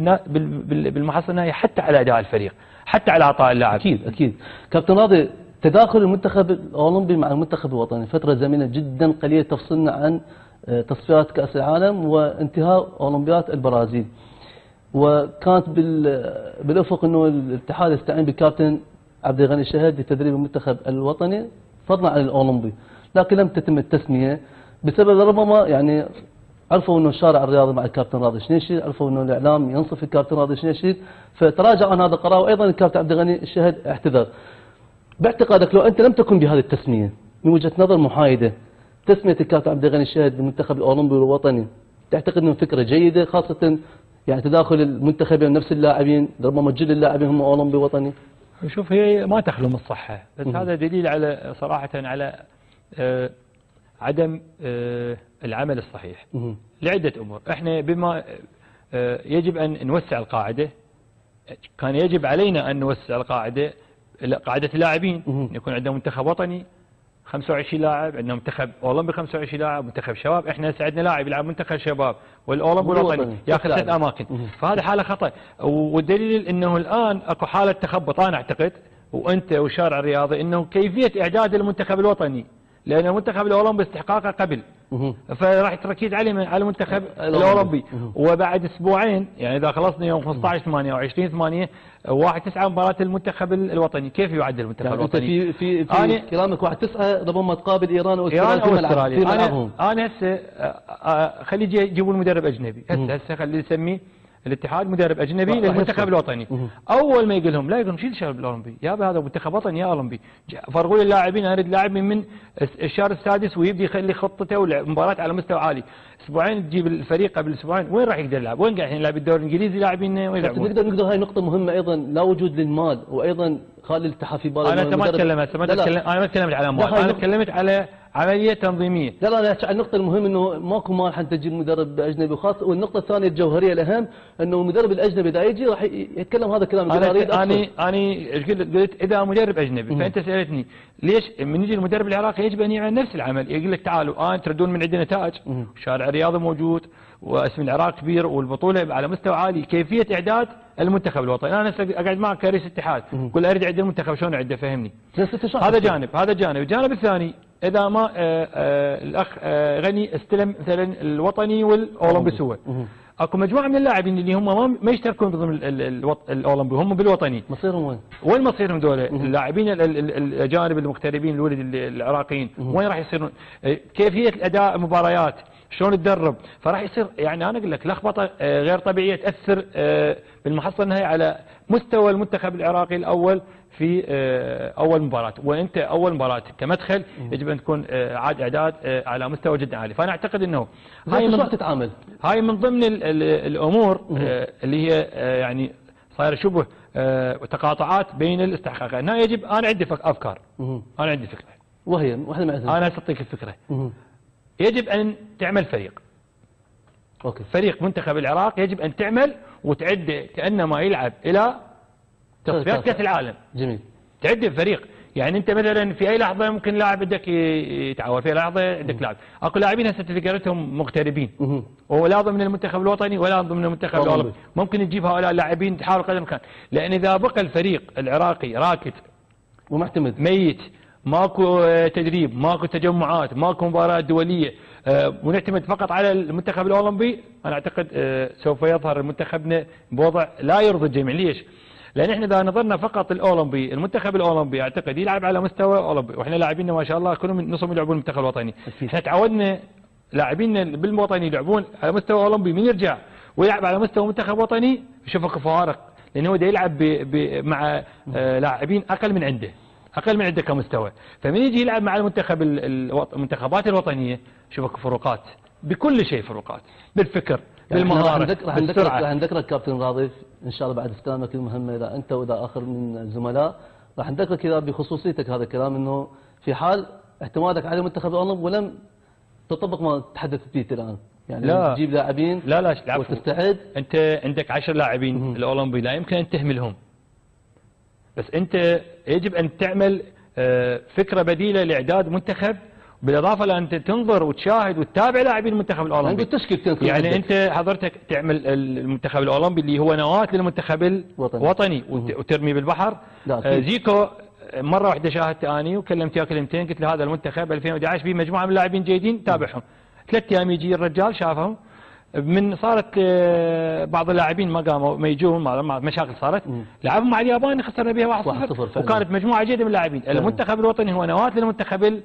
بالمحصله النهائيه حتى على اداء الفريق، حتى على عطاء اللاعب. اكيد اكيد. كابتن راضي، تداخل المنتخب الاولمبي مع المنتخب الوطني فتره زمنه جدا قليله تفصلنا عن تصفيات كاس العالم وانتهاء اولمبياد البرازيل، وكانت بالافق انه الاتحاد يستعين بالكابتن عبد الغني الشهد لتدريب المنتخب الوطني فضلا عن الاولمبي، لكن لم تتم التسميه بسبب ربما يعني عرفوا انه الشارع الرياضي مع الكابتن راضي شنيشي، عرفوا انه الاعلام ينصف الكابتن راضي شنيشي، فتراجع عن هذا القرار، وايضا الكابتن عبد الغني الشهد اعتذر. باعتقادك لو انت لم تكن بهذه التسميه من وجهه نظر محايده، تسميه الكابتن عبد الغني الشهد بالمنتخب الاولمبي والوطني، تعتقد انه فكره جيده، خاصه يعني تداخل المنتخبين نفس اللاعبين، ربما جل اللاعبين هم اولمبي وطني؟ شوف هي ما تخلو من الصحه، بس م- هذا دليل على صراحه على آه عدم آه العمل الصحيح م- لعده امور. احنا بما آه يجب ان نوسع القاعده، كان يجب علينا ان نوسع القاعده قاعده اللاعبين، م- يكون عندنا منتخب وطني خمسة وعشرين لاعب، عندنا منتخب اولمبي خمسة وعشرين لاعب، منتخب شباب. احنا هسه عندنا لاعب يلعب منتخب شباب والاولمبي الوطني ياخذ ثلاث اماكن، فهذا حاله خطا. والدليل انه الان اكو حاله تخبط انا اعتقد وانت والشارع الرياضي انه كيفيه اعداد المنتخب الوطني، لان المنتخب الاولمبي استحقاقه قبل، فراح تركيز عليه على المنتخب الاولمبي. وبعد اسبوعين يعني اذا خلصنا يوم خمسة عشر ثمانية او عشرين ثمانية واحد تسعة مباراه المنتخب الوطني، كيف يعد المنتخب يعني الوطني؟ انت في في, في كلامك واحد تسعة ربما تقابل ايران واستراليا. انا انا هسه خلي يجيبون مدرب اجنبي، هسه هسه خلي نسميه الاتحاد مدرب اجنبي للمنتخب الوطني. اول ما يقول لهم لا، يقول شيل الشباب الاولمبي، يا هذا منتخب وطني يا اولمبي، فرقوا لي اللاعبين، انا اريد لاعب من الشهر السادس ويبدي يخلي خطته والمباراه على مستوى عالي. اسبوعين تجيب الفريق قبل اسبوعين، وين راح يقدر يلعب؟ وين قاعد يلعب الدوري الانجليزي لاعبين وين يلعبون؟ نقدر نقدر هاي نقطه مهمه ايضا، لا وجود للمال، وايضا خالي الاتحاد في بالي. انا ما تكلمت ما تكلم انا ما تكلمت على مال، انا تكلمت على عمليه تنظيميه. لا لا لا، النقطه المهمه انه ماكو مال حتى تجيب مدرب اجنبي خاص، والنقطه الثانيه الجوهريه الاهم انه المدرب الاجنبي اذا يجي راح يتكلم هذا الكلام. انا انا انا قلت اذا مدرب اجنبي، فانت سالتني ليش من يجي المدرب العراقي يجب ان يعمل نفس العمل، يقول لك تعالوا ان تردون من عندنا نتائج، الشارع الرياضي موجود واسم العراق كبير والبطوله على مستوى عالي، كيفيه اعداد المنتخب الوطني. انا اقعد معك كرئيس اتحاد كل اريد اعد المنتخب شلون اعده فهمني. هذا جانب هذا جانب الجانب الثاني اذا ما آآ آآ الاخ آآ غني استلم مثلا الوطني والاولمبي سوا، اكو مجموعه من اللاعبين اللي هم ما يشتركون ضمن الاولمبي، هم بالوطني، مصيرهم وين؟ وين مصيرهم ذولا؟ اللاعبين الاجانب المغتربين الولد العراقيين وين راح يصيرون؟ كيفيه الاداء المباريات شلون تدرب؟ فراح يصير يعني انا اقول لك لخبطه غير طبيعيه تاثر بالمحصله النهائيه على مستوى المنتخب العراقي الاول في اول مباراه. وانت اول مباراه كمدخل يجب ان تكون عاد اعداد على مستوى جدا عالي. فانا اعتقد انه هاي من تتعامل هاي من ضمن الامور اللي هي يعني صايره شبه تقاطعات بين الاستحقاقات. هنا يجب انا عندي افكار، انا عندي فكره وهي واحده من انا اعطيك الفكره. يجب ان تعمل فريق، اوكي، فريق منتخب العراق يجب ان تعمل وتعد كانما يلعب الى تصفيات كاس العالم. جميل. تعد فريق يعني انت مثلا في اي لحظه ممكن لاعب بدك يتعور، في لحظه عندك لاعب، اكو لاعبين هسه تذكرتهم مغتربين ولا من المنتخب الوطني ولا من المنتخب الاولمبي، ممكن تجيب هؤلاء اللاعبين تحاول قدر الامكان، لان اذا بقى الفريق العراقي راكد ومعتمد ميت، ماكو تدريب، ماكو تجمعات، ماكو مباريات دوليه، أه ونعتمد فقط على المنتخب الاولمبي، انا اعتقد أه سوف يظهر منتخبنا بوضع لا يرضي الجميع. ليش؟ لان احنا اذا نظرنا فقط الاولمبي، المنتخب الاولمبي اعتقد يلعب على مستوى اولمبي، واحنا لاعبيننا ما شاء الله كلهم نصهم يلعبون المنتخب الوطني. احنا تعودنا لاعبينا بالوطني يلعبون على مستوى اولمبي، من يرجع ويلعب على مستوى منتخب وطني يشوف اكو فوارق، لانه هو دا يلعب ب ب مع آه لاعبين اقل من عنده، اقل من عنده كمستوى، فمن يجي يلعب مع المنتخب المنتخبات الوطنيه شوف اكو فروقات بكل شيء، فروقات بالفكر بالمهاره راح نذكرك راح نذكرك كابتن راضي ان شاء الله بعد استلامك المهمه، اذا انت واذا اخر من الزملاء راح نذكرك اذا بخصوصيتك هذا الكلام، انه في حال اعتمادك على منتخب الاولمبي ولم تطبق ما تحدثت به الان، يعني لا تجيب لاعبين لا لا وتستعد. انت عندك عشر لاعبين الاولمبي لا يمكن ان تهملهم، بس انت يجب ان تعمل فكره بديله لاعداد منتخب، بالاضافه لان تنظر وتشاهد وتتابع لاعبين المنتخب الاولمبي. يعني انت حضرتك تعمل المنتخب الاولمبي اللي هو نواه للمنتخب الوطني وترمي بالبحر. زيكو مره واحده شاهدت اني وكلمت يا كلمتين، قلت له هذا المنتخب ألفين وأحد عشر فيه مجموعه من اللاعبين جيدين تابعهم، ثلاث ايام يجي الرجال شافهم، من صارت بعض اللاعبين ما قاموا ما يجون مشاكل صارت، لعبوا مع اليابان خسرنا بها واحد صفر، وكانت مجموعه جيده من اللاعبين. المنتخب الوطني هو نواه للمنتخب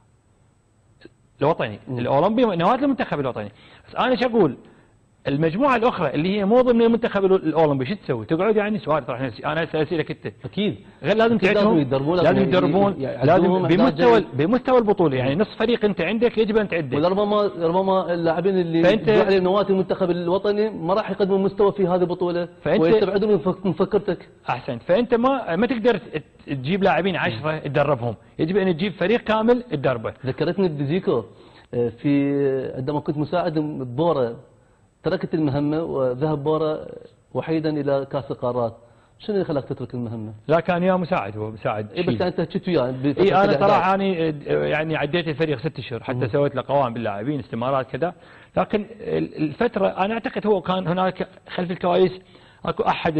الوطني، الاولمبي نواه للمنتخب الوطني. بس انا ايش اقول؟ المجموعه الاخرى اللي هي مو ضمن المنتخب الاولمبي شو تسوي؟ تقعد يعني سؤال طرح نفسي انا اسالك انت. اكيد غير لازم تعدهم، لازم يدربون، لازم بمستوى بمستوى البطوله، يعني نص فريق انت عندك يجب ان تعده. وربما ربما اللاعبين اللي على نواه المنتخب الوطني ما راح يقدموا مستوى في هذه البطوله ويستبعدون من فكرتك. احسنت، فانت ما ما تقدر تجيب لاعبين عشرة تدربهم، يجب ان تجيب فريق كامل تدربه. ذكرتني بزيكو في عندما كنت مساعد ببورا، تركت المهمة وذهب بورا وحيدا إلى كأس القارات، شنو اللي خلاك تترك المهمة؟ لا كان يا مساعد، هو مساعد. اي بس انت كنت وياه. اي انا صراحة انا يعني عديت الفريق ست اشهر، حتى سويت له قوائم باللاعبين استمارات كذا، لكن الفترة انا اعتقد هو كان هناك خلف الكواليس اكو احد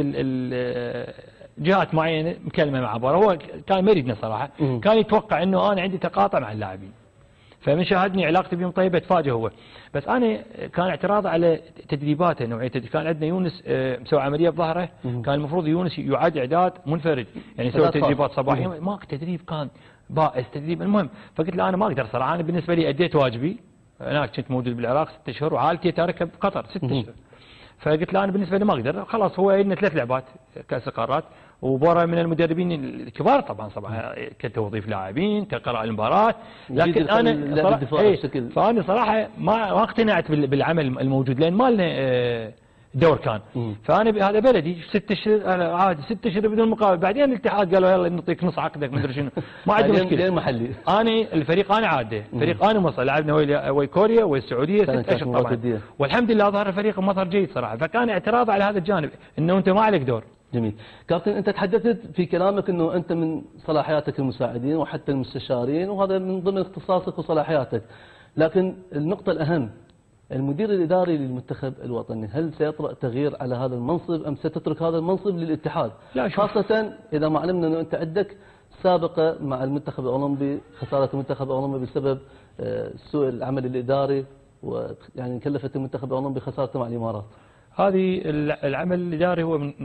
الجهات معينة مكلمة مع بورا، هو كان ما يريدنا صراحة، كان يتوقع انه انا عندي تقاطع مع اللاعبين، فمن شاهدني علاقتي بهم طيبه تفاجئ هو. بس انا كان اعتراض على تدريباته، نوعيه كان عندنا يونس مسوي عمليه بظهره، كان المفروض يونس يعاد اعداد منفرد، يعني يسوي تدريبات صباحيه، ماكو تدريب كان بائس تدريب. المهم فقلت له انا ما اقدر صراحه، انا بالنسبه لي اديت واجبي، هناك كنت موجود بالعراق ست اشهر وعائلتي تاركه بقطر ست اشهر، فقلت له انا بالنسبه لي ما اقدر، خلاص هو لنا ثلاث لعبات كاس القارات، وبورا من المدربين الكبار طبعا طبعا كتوظيف لاعبين كقراء المباراه، لكن انا صراحة ايه فانا صراحه ما ما اقتنعت بالعمل الموجود، لان ما لنا دور كان. مم. فانا هذا بلدي ست اشهر عادي، ست اشهر بدون مقابل، بعدين الاتحاد قالوا يلا نعطيك نص عقدك ما ادري شنو، ما عندي مشكله. محلي انا الفريق انا عاده، فريق انا مصر لعبنا ويا كوريا والسعوديه ست اشهر طبعا، والحمد لله ظهر الفريق مظهر جيد صراحه، فكان اعتراض على هذا الجانب انه انت ما عليك دور. جميل. كابتن انت تحدثت في كلامك انه انت من صلاحياتك المساعدين وحتى المستشارين، وهذا من ضمن اختصاصك وصلاحياتك، لكن النقطه الاهم المدير الإداري للمنتخب الوطني، هل سيطرأ تغيير على هذا المنصب أم ستترك هذا المنصب للاتحاد؟ لا خاصة إذا ما علمنا أنه أنت عندك سابقة مع المنتخب الأولمبي، خسارة المنتخب الأولمبي بسبب سوء العمل الإداري، ويعني كلفت المنتخب الأولمبي خسارته مع الإمارات. هذه العمل الإداري هو من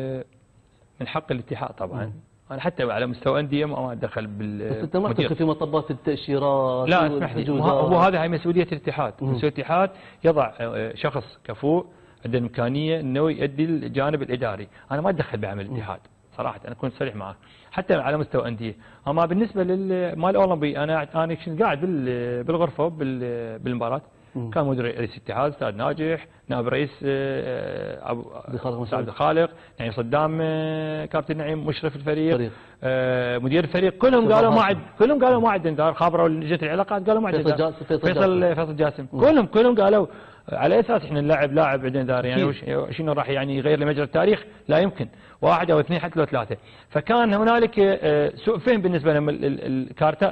من حق الاتحاد طبعا. م. انا حتى على مستوى انديه ما ادخل بال بس انت ما تدخل في مطبات التاشيرات. لا اسمح لي، هو هذا هي مسؤوليه الاتحاد، مسؤوليه الاتحاد يضع شخص كفؤ عنده الامكانيه انه يؤدي الجانب الاداري، انا ما اتدخل بعمل الاتحاد صراحه، انا كنت صريح معك حتى على مستوى انديه. اما بالنسبه للمال الاولمبي انا انا كنت قاعد بالغرفه بالمباراه كان مدير رئيس الاتحاد استاذ ناجح، نائب رئيس ابو عبد الخالق، يعني صدام كابتن نعيم مشرف الفريق فريق. مدير الفريق كلهم قالوا ما عد كلهم قالوا ما عندنا خابروا لجنه العلاقات قالوا ما عندنا فيصل فيصل جاسم كلهم كلهم قالوا على اساس احنا نلعب لاعب عندنا دار يعني شنو راح يعني يغير لمجرى التاريخ؟ لا يمكن، واحد او اثنين حتى لو ثلاثه. فكان هنالك سوء فهم بالنسبه لهم الكارتا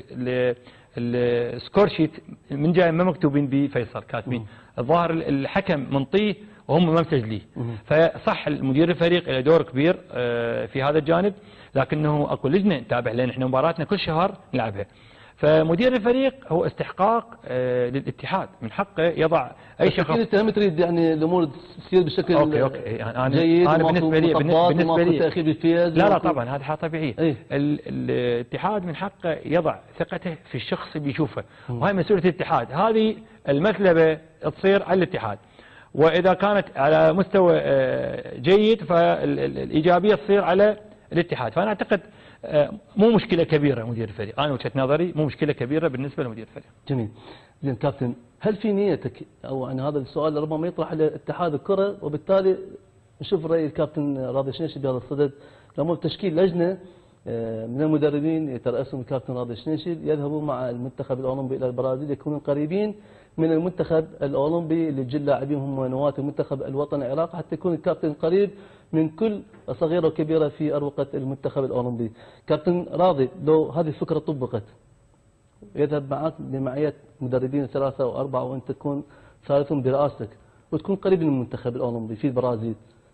السكور شيت من جاي ما مكتوبين بفيصل كاتبين، الظاهر الحكم منطيه وهم ما مسجليه. فصح المدير الفريق له دور كبير في هذا الجانب، لكنه اكو لجنه نتابع لان احنا مباراتنا كل شهر نلعبها. فمدير الفريق هو استحقاق آه للاتحاد، من حقه يضع اي شخص. انت ما تريد يعني الامور تصير بشكل اوكي اوكي يعني انا جيد انا بالنسبه لي بالنسبه لي تاخير بالفيز لا لا طبعا هذه حاجه طبيعيه. ايه؟ الاتحاد من حقه يضع ثقته في الشخص اللي يشوفه، وهي مسؤوليه الاتحاد. هذه المثلبه تصير على الاتحاد، واذا كانت على مستوى جيد فالايجابيه تصير على الاتحاد. فانا اعتقد مو مشكلة كبيرة مدير الفريق، أنا وجهة نظري مو مشكلة كبيرة بالنسبة لمدير الفريق. جميل. زين كابتن، هل في نيتك أو يعني هذا السؤال ربما يطرح على اتحاد الكرة، وبالتالي نشوف رأي الكابتن راضي الشنيشي بهذا الصدد، لأمر تشكيل لجنة من المدربين يترأسهم الكابتن راضي الشنيشي يذهبوا مع المنتخب الأولمبي إلى البرازيل، يكونون قريبين من المنتخب الأولمبي اللي جل لاعبين هم نواة المنتخب الوطني العراقي، حتى يكون الكابتن قريب من كل صغيرة وكبيرة في أروقة المنتخب الأولمبي. كابتن راضي، لو هذه الفكرة طبقت يذهب معك بمعية مدربين ثلاثة أو أربعة وأنت تكون ثالثهم برئاستك وتكون قريب من المنتخب الأولمبي في البرازيل،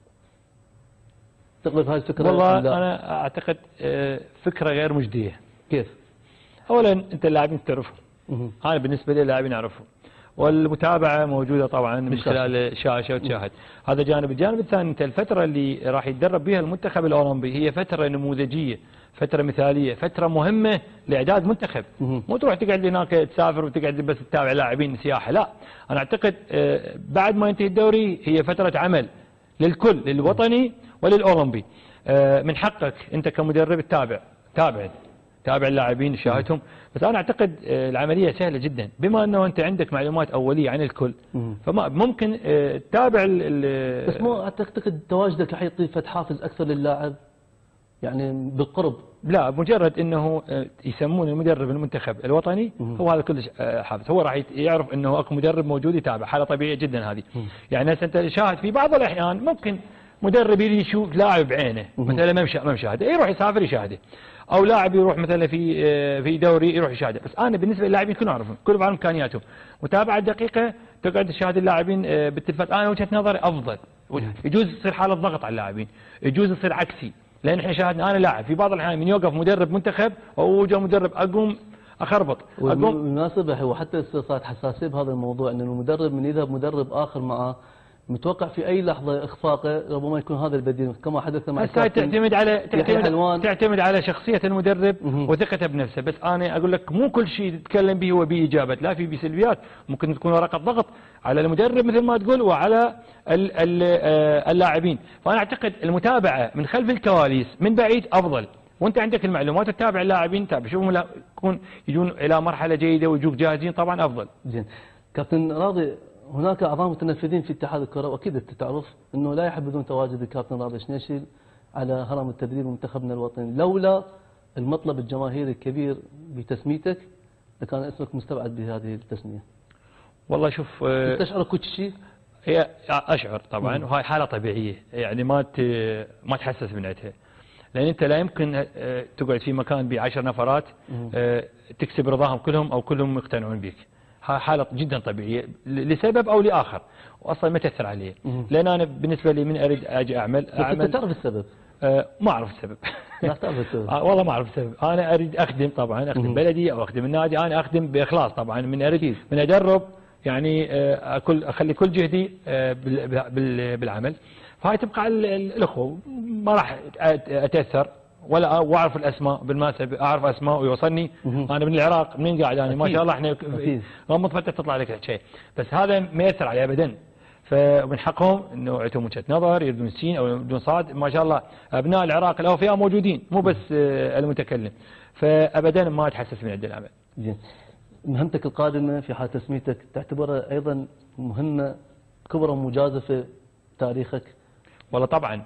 تقبل هذه الفكرة؟ والله أنا أعتقد فكرة غير مجدية. كيف؟ أولا أنت اللاعبين تعرفهم، أنا بالنسبة لي اللاعبين أعرفهم، والمتابعة موجودة طبعا من خلال الشاشة وتشاهد. هذا جانب. الجانب الثاني انت الفترة اللي راح يتدرب بها المنتخب الأولمبي هي فترة نموذجية، فترة مثالية، فترة مهمة لإعداد منتخب. مو تروح تقعد هناك تسافر وتقعد بس تتابع لاعبين سياحة، لا. أنا أعتقد بعد ما ينتهي الدوري هي فترة عمل للكل، للوطني وللأولمبي. من حقك أنت كمدرب تتابع تابع تابع اللاعبين شاهدهم، بس انا اعتقد العمليه سهله جدا بما انه انت عندك معلومات اوليه عن الكل، فما ممكن تتابع. بس مو تعتقد تواجدك راح يعطي فتح حافز اكثر للاعب يعني بالقرب؟ لا، مجرد انه يسمون المدرب المنتخب الوطني هو هذا كلش حافز، هو راح يعرف انه اكو مدرب موجود يتابع، حاله طبيعيه جدا هذه. يعني هسه انت شاهد في بعض الاحيان ممكن مدرب يريد يشوف لاعب بعينه مثلا ما مشاهده يروح يسافر يشاهده، او لاعب يروح مثلا في في دوري يروح يشاهده. بس انا بالنسبه للاعبين كلهم اعرفهم، كلهم بعرف امكانياتهم، متابعه دقيقه تقعد تشاهد اللاعبين بالتلفاز. انا وجهه نظري افضل، يجوز يصير حاله ضغط على اللاعبين، يجوز يصير عكسي، لان احنا شاهدنا انا لاعب في بعض الاحيان من يوقف مدرب منتخب او جاء مدرب اقوم اخربط اقوم. بالمناسبه هو حتى صارت حساسيه بهذا الموضوع، ان المدرب من يذهب مدرب اخر معه متوقع في اي لحظه اخفاقه ربما يكون هذا البديل، كما حدث مع تعتمد على تعتمد, تعتمد على شخصيه المدرب وثقته بنفسه. بس انا اقول لك مو كل شيء تتكلم به هو به اجابات، لا، في بسلبيات ممكن تكون ورقه ضغط على المدرب مثل ما تقول وعلى اللاعبين. فانا اعتقد المتابعه من خلف الكواليس من بعيد افضل، وانت عندك المعلومات تتابع اللاعبين، تتابع شوفهم يكون يجون الى مرحله جيده ويجوك جاهزين طبعا افضل. زين كابتن راضي، هناك اعضاء متنفذين في اتحاد الكره، واكيد انت تعرف انه لا يحبذون تواجد الكابتن راضي الشنيشي على هرم التدريب منتخبنا الوطني، لولا المطلب الجماهيري الكبير بتسميتك لكان اسمك مستبعد بهذه التسميه. والله شوف، تشعر كل شيء؟ هي اشعر طبعا، وهي حاله طبيعيه يعني ما ما تحسس من عندها، لان انت لا يمكن تقعد في مكان بعشر نفرات تكسب رضاهم كلهم او كلهم يقتنعون بك. حالة جدا طبيعية لسبب او لاخر، واصلا ما تاثر عليه. لان انا بالنسبه لي من اريد اجي اعمل اعمل تعرف السبب؟ آه ما اعرف السبب. لا تعرف السبب؟ آه والله ما اعرف السبب. انا اريد اخدم طبعا، اخدم بلدي او اخدم النادي، انا اخدم باخلاص طبعا، من اريد من ادرب يعني آه اكل اخلي كل جهدي آه بالعمل. فهاي تبقى على الاخوه، ما راح اتاثر ولا واعرف الاسماء. بالمناسبه اعرف اسماء ويوصلني. انا من العراق، منين قاعد انا؟ ما شاء الله احنا غمض فتره تطلع لك شيء، بس هذا ما ياثر علي ابدا. فمن حقهم انه عندهم وجهه نظر، يردون سين او يردون صاد. ما شاء الله ابناء العراق الاوفياء موجودين، مو بس المتكلم، فابدا ما اتحسس من عند العمل. زين مهمتك القادمة في حال تسميتك تعتبرها أيضا مهمة كبرى ومجازفة تاريخك؟ والله طبعا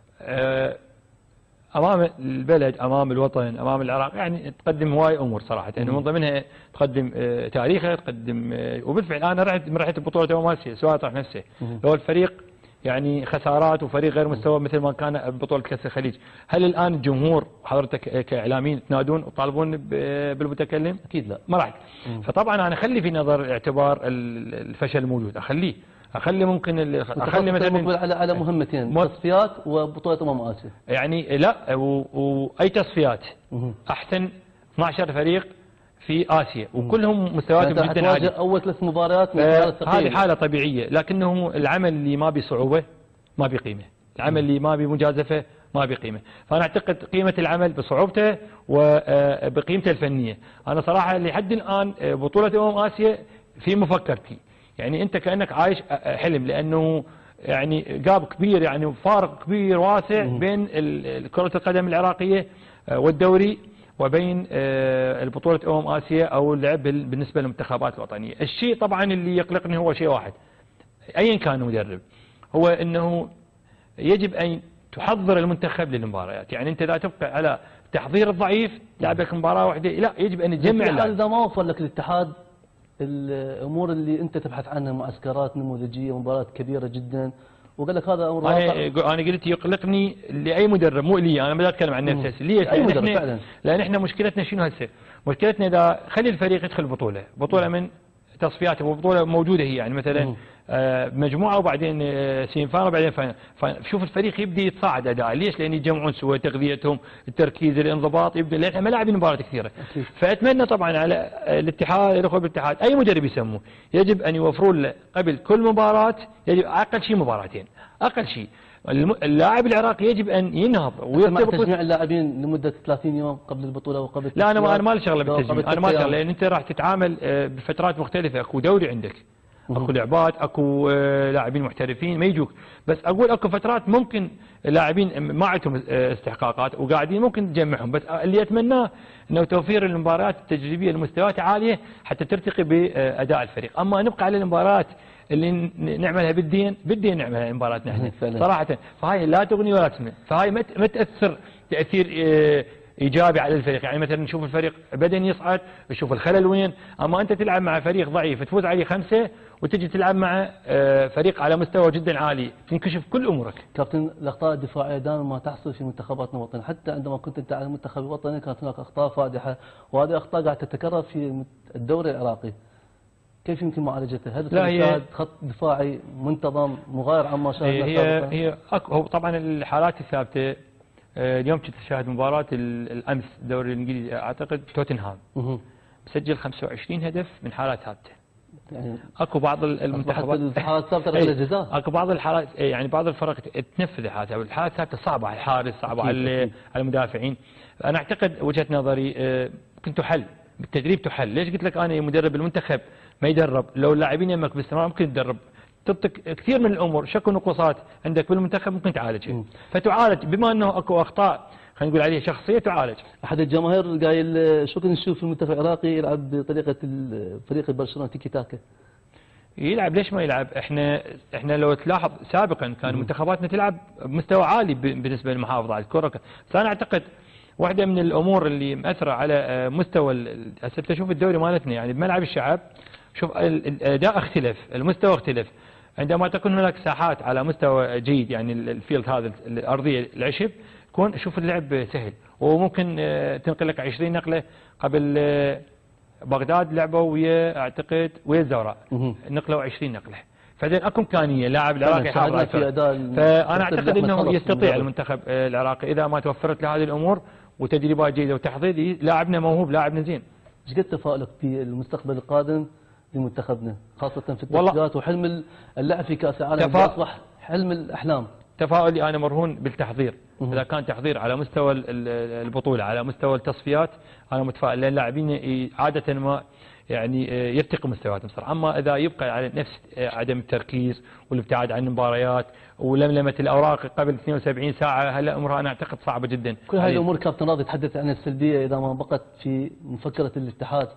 أمام البلد، أمام الوطن، أمام العراق، يعني تقدم هواي أمور صراحة، يعني من ضمنها تقدم تاريخه، تقدم وبالفعل أنا رحت من رحت بطولة أمم آسيا سواء طرح نفسه هو الفريق يعني خسارات وفريق غير مستوى مثل ما كان ببطولة كأس الخليج. هل الآن الجمهور حضرتك كإعلاميين تنادون وتطالبون بالمتكلم؟ أكيد لا، ما راح. فطبعا أنا أخلي في نظر اعتبار الفشل الموجود، أخليه اخلي ممكن اخلي مثلا على على مهمتين، تصفيات وبطوله امم اسيا. يعني لا واي تصفيات احسن اثني عشر فريق في اسيا وكلهم مستوياتهم جدا عاليه. اول ثلاث مباريات هذه حاله طبيعيه، لكنه العمل اللي ما بصعوبه ما بقيمه، العمل اللي ما بمجازفه ما بقيمه، فانا اعتقد قيمه العمل بصعوبته وبقيمته الفنيه. انا صراحه لحد الان بطوله امم اسيا في مفكرتي، يعني انت كانك عايش حلم، لانه يعني جاب كبير، يعني فارق كبير واسع بين كرة القدم العراقية والدوري وبين البطولة امم اسيا او اللعب بالنسبة للمنتخبات الوطنية. الشيء طبعا اللي يقلقني هو شيء واحد ايا كان المدرب، هو انه يجب ان تحضر المنتخب للمباريات. يعني انت لا تبقى على تحضير الضعيف لعبك مباراة واحدة، لا يجب ان تجمع. اذا ما وفر لك الاتحاد الامور اللي انت تبحث عنها، معسكرات نموذجيه، مباريات كبيره جدا، وقال لك هذا امر واقع. انا انا قلت يقلقني لاي مدرب، مو لي انا، ما اتكلم عن نفسي. ليش؟ اي مدرب فعلا. لان احنا مشكلتنا شنو هسه؟ مشكلتنا اذا خلي الفريق يدخل بطوله، بطوله من تصفيات وبطوله موجوده هي، يعني مثلا آه مجموعه وبعدين آه سيمي فاينل وبعدين فاينل، فشوف الفريق يبدا يتصاعد اداء. ليش؟ لان يجمعون سوا، تغذيتهم، التركيز، الانضباط، يبدا لان احنا ما لاعبين مباريات كثيره. فاتمنى طبعا على الاتحاد، الاخوه بالاتحاد، اي مدرب يسموه يجب ان يوفرون له قبل كل مباراه، يجب اقل شيء مباراتين، اقل شيء. اللاعب العراقي يجب ان ينهض ويرتبط تجميع اللاعبين لمده ثلاثين يوم قبل البطوله وقبل. لا انا ما انا ما لي شغله بالتجميع، انا ما شغله، لان انت راح تتعامل بفترات مختلفه، اكو دوري عندك، اكو لعبات، اكو لاعبين محترفين ما يجوك، بس اقول اكو فترات ممكن لاعبين ما عندهم استحقاقات وقاعدين ممكن تجمعهم، بس اللي اتمناه انه توفير المباريات التجريبيه لمستويات عاليه حتى ترتقي باداء الفريق. اما نبقى على المباريات اللي نعملها بالدين، بالدين نعملها مباراتنا احنا صراحه، فهاي لا تغني ولا تسمع، فهاي ما تاثر تاثير ايجابي على الفريق. يعني مثلا نشوف الفريق بدني يصعد، نشوف الخلل وين، اما انت تلعب مع فريق ضعيف تفوز عليه خمسه وتجي تلعب مع فريق على مستوى جدا عالي تنكشف كل امورك. كابتن، الاخطاء الدفاعيه دائما ما تحصل في منتخباتنا الوطنيه، حتى عندما كنت انت على المنتخب الوطني كانت هناك اخطاء فادحه، وهذه اخطاء قاعده تتكرر في الدوري العراقي. كيف يمكن معالجتها؟ هل تشاهد خط دفاعي منتظم مغاير عما شاهدنا هي سابقا؟ هي هو طبعا الحالات الثابته. اليوم كنت تشاهد مباراة الأمس الدوري الإنجليزي، أعتقد توتنهام مسجل خمسة وعشرين هدف من حالات ثابتة. يعني اكو بعض المنتخبات الحالات الثابتة غير الجزاء، اكو بعض الحالات يعني بعض الفرق تنفذ الحالات، الحالات الثابتة صعبة على الحارس، صعبة على على المدافعين. أنا أعتقد وجهة نظري ممكن تحل بالتدريب، تحل. ليش قلت لك أنا مدرب المنتخب ما يدرب؟ لو اللاعبين يمك باستمرار ممكن تدرب، تعطيك كثير من الامور، شكو نقصات عندك بالمنتخب ممكن تعالجها، فتعالج بما انه اكو اخطاء خلينا نقول عليها شخصيه تعالج. احد الجماهير قايل شو كنا نشوف المنتخب العراقي يلعب بطريقه فريق برشلونه تيكي تاكا. يلعب، ليش ما يلعب؟ احنا احنا لو تلاحظ سابقا كان منتخباتنا تلعب بمستوى عالي بالنسبه للمحافظه على الكره، بس انا اعتقد واحده من الامور اللي مأثره على مستوى هسه تشوف الدوري مالتنا، يعني بملعب الشعب شوف الاداء اختلف، المستوى اختلف. عندما تكون هناك ساحات على مستوى جيد، يعني الفيلد هذا الارضيه العشب، يكون شوف اللعب سهل، وممكن تنقل لك عشرين نقله. قبل بغداد لعبوا ويا اعتقد ويا الزوراء نقلوا عشرين نقله، فبعدين اكو امكانيه لاعب العراقي يحافظ. فانا اعتقد انه يستطيع المنتخب العراقي اذا ما توفرت له هذه الامور وتدريبات جيده وتحضير، لاعبنا موهوب، لاعب زين. ايش قد تفائلك في المستقبل القادم لمنتخبنا خاصه في التصفيات وحلم اللعب في كاس العالم تفا... اصبح حلم الاحلام؟ تفاؤلي انا مرهون بالتحضير. مه. اذا كان تحضير على مستوى البطوله، على مستوى التصفيات، انا متفائل، لان اللاعبين عاده ما يعني يرتقي مستوياتهم صراحه. اما اذا يبقى على نفس عدم التركيز والابتعاد عن المباريات ولملمه الاوراق قبل اثنين وسبعين ساعه، هلا امرها انا اعتقد صعبه جدا. كل هذه الامور كابتن راضي تحدث عنها السلبيه اذا ما بقت في مفكره الاتحاد،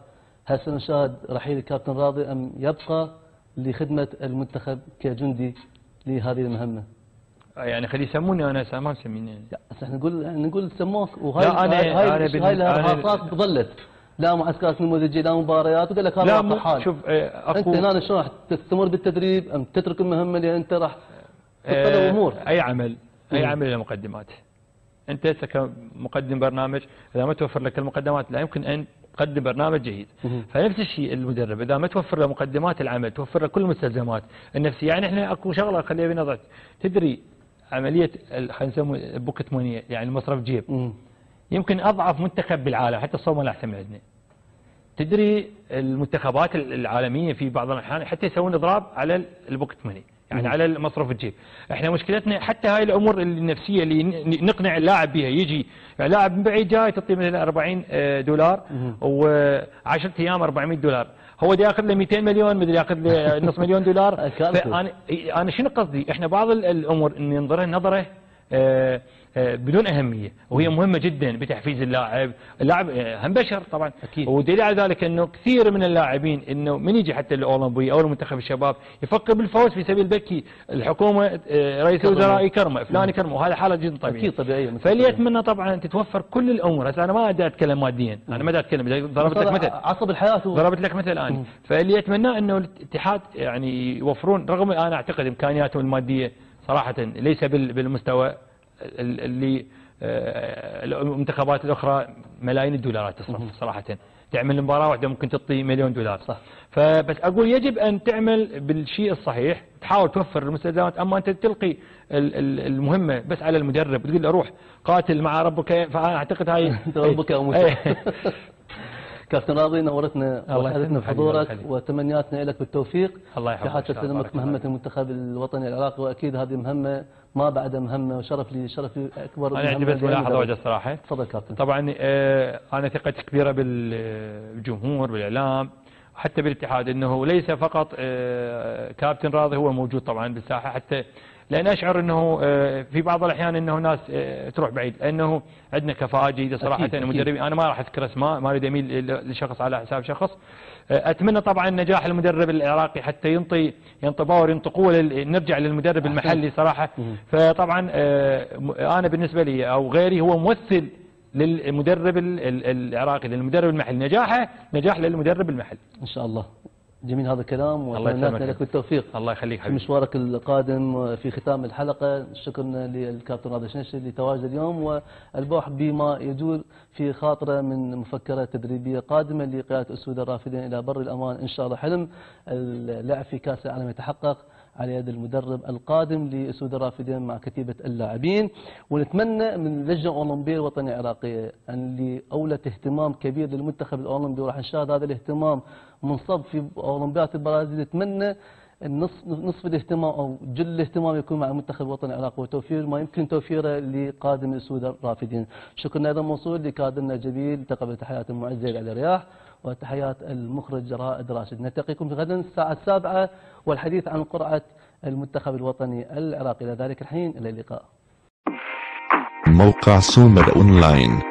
هل سنشاهد رحيل الكابتن راضي أم يبقى لخدمة المنتخب كجندي لهذه المهمة؟ يعني خلي يسموني انا ما مسميني يعني. لا بس احنا نقول نقول سموك وهاي لا أنا هاي أنا هاي, هاي الارهاصات ظلت لا معسكرات نموذجيه لا مباريات وقال لك هذا لا حال. شوف انت هنا شلون راح تستمر بالتدريب ام تترك المهمه اللي انت راح تطلب امور؟ اي عمل اي عمل له مقدمات. انت هسه كمقدم برنامج اذا ما توفر لك المقدمات لا يمكن ان تقدم برنامج جيد. فنفس الشيء المدرب اذا ما توفر له مقدمات العمل توفر له كل المستلزمات النفسيه. يعني احنا اكو شغله خليها بنظرك تدري عمليه خلينا نسميه بوكت موني يعني المصرف جيب مم. يمكن اضعف منتخب بالعالم حتى الصومال احسن من عندنا. تدري المنتخبات العالميه في بعض الاحيان حتى يسوون اضراب على البوكت موني يعني على المصرف الجيب. احنا مشكلتنا حتى هاي الامور النفسيه اللي نقنع اللاعب بها يجي يعني لاعب من بعيد جاي تعطيه مثلا أربعين دولار وعشرة ايام أربعمئة دولار هو دا ياخذ له مئتين مليون مدري ياخذ له نص مليون دولار. فانا انا شنو قصدي؟ احنا بعض الامور ننظرها نظره آه بدون أهمية وهي مهمة جدا بتحفيز اللاعب. اللاعب هم بشر طبعا أكيد. ودليل على ذلك أنه كثير من اللاعبين أنه من يجي حتى الأولمبي أو المنتخب الشباب يفكر بالفوز في سبيل بكي الحكومة رئيس الوزراء يكرمه فلان يكرمه وهذا حالة جدا طبيعية أكيد طبيعية. فليتمنى طبعا تتوفر كل الأمور. هسه أنا ما أدري أتكلم ماديا أنا ما أدري أتكلم ضربت لك مثل عصب الحياة ضربت لك مثل الآن. فاللي يتمناه أنه الاتحاد يعني يوفرون رغم أنا أعتقد إمكانياتهم المادية صراحة ليس بالمستوى اللي المنتخبات الاخرى ملايين الدولارات تصرف صراحه. تعمل مباراه واحده ممكن تعطي مليون دولار صح. فبس اقول يجب ان تعمل بالشيء الصحيح تحاول توفر المستلزمات. اما انت تلقي المهمه بس على المدرب وتقول له روح قاتل مع ربك فانا اعتقد هاي ربك او موسى. كابتن راضي نورتنا وسعدتنا بحضورك وتمنياتنا لك بالتوفيق الله يحفظك في حتى تسلمك مهمة المنتخب الوطني العراقي. واكيد هذه مهمة ما بعدها مهمة وشرف لي شرف لي اكبر. انا عندي بس ملاحظة واحدة الصراحة. تفضل كابتن. طبعا آه انا ثقتي كبيرة بالجمهور بالاعلام حتى بالاتحاد انه ليس فقط آه كابتن راضي هو موجود طبعا بالساحة حتى لأن أشعر أنه في بعض الأحيان أنه ناس تروح بعيد لأنه عندنا كفاءة جيدة صراحة. المدربين أنا ما راح أذكر أسماء ما أريد أميل لشخص على حساب شخص. أتمنى طبعا نجاح المدرب العراقي حتى ينطي ينطي باور ينطي قوة نرجع للمدرب المحلي صراحة. فطبعا أنا بالنسبة لي أو غيري هو ممثل للمدرب العراقي للمدرب المحلي. نجاحه نجاح للمدرب المحلي إن شاء الله. جميل هذا الكلام واتمنى لك بالتوفيق. الله يخليك حبيبي. في مشوارك القادم. في ختام الحلقة شكرنا للكابتن راضي الشنشي اللي تواجد اليوم والبوح بما يدور في خاطره من مفكرة تدريبية قادمة لقيادة أسود الرافدين إلى بر الأمان. إن شاء الله حلم اللعب في كأس العالم يتحقق على يد المدرب القادم لأسود الرافدين مع كتيبة اللاعبين. ونتمنى من اللجنة الأولمبية الوطنية العراقية أن لأولة اهتمام كبير للمنتخب الأولمبي وراح نشاهد هذا الاهتمام منصب في أولمبياد البرازيل. نتمنى النصف نصف الاهتمام أو جل الاهتمام يكون مع المنتخب الوطني العراقي وتوفير ما يمكن توفيره لقادم أسود الرافدين. شكرا أيضا موصول لكادرنا الجليل. تقبل تحيات المعز زيد علي رياح وتحيات المخرج رائد راشد. نلتقيكم غدا الساعة السابعة والحديث عن قرعة المنتخب الوطني العراقي. إلى ذلك الحين إلى اللقاء. موقع سومر أونلاين.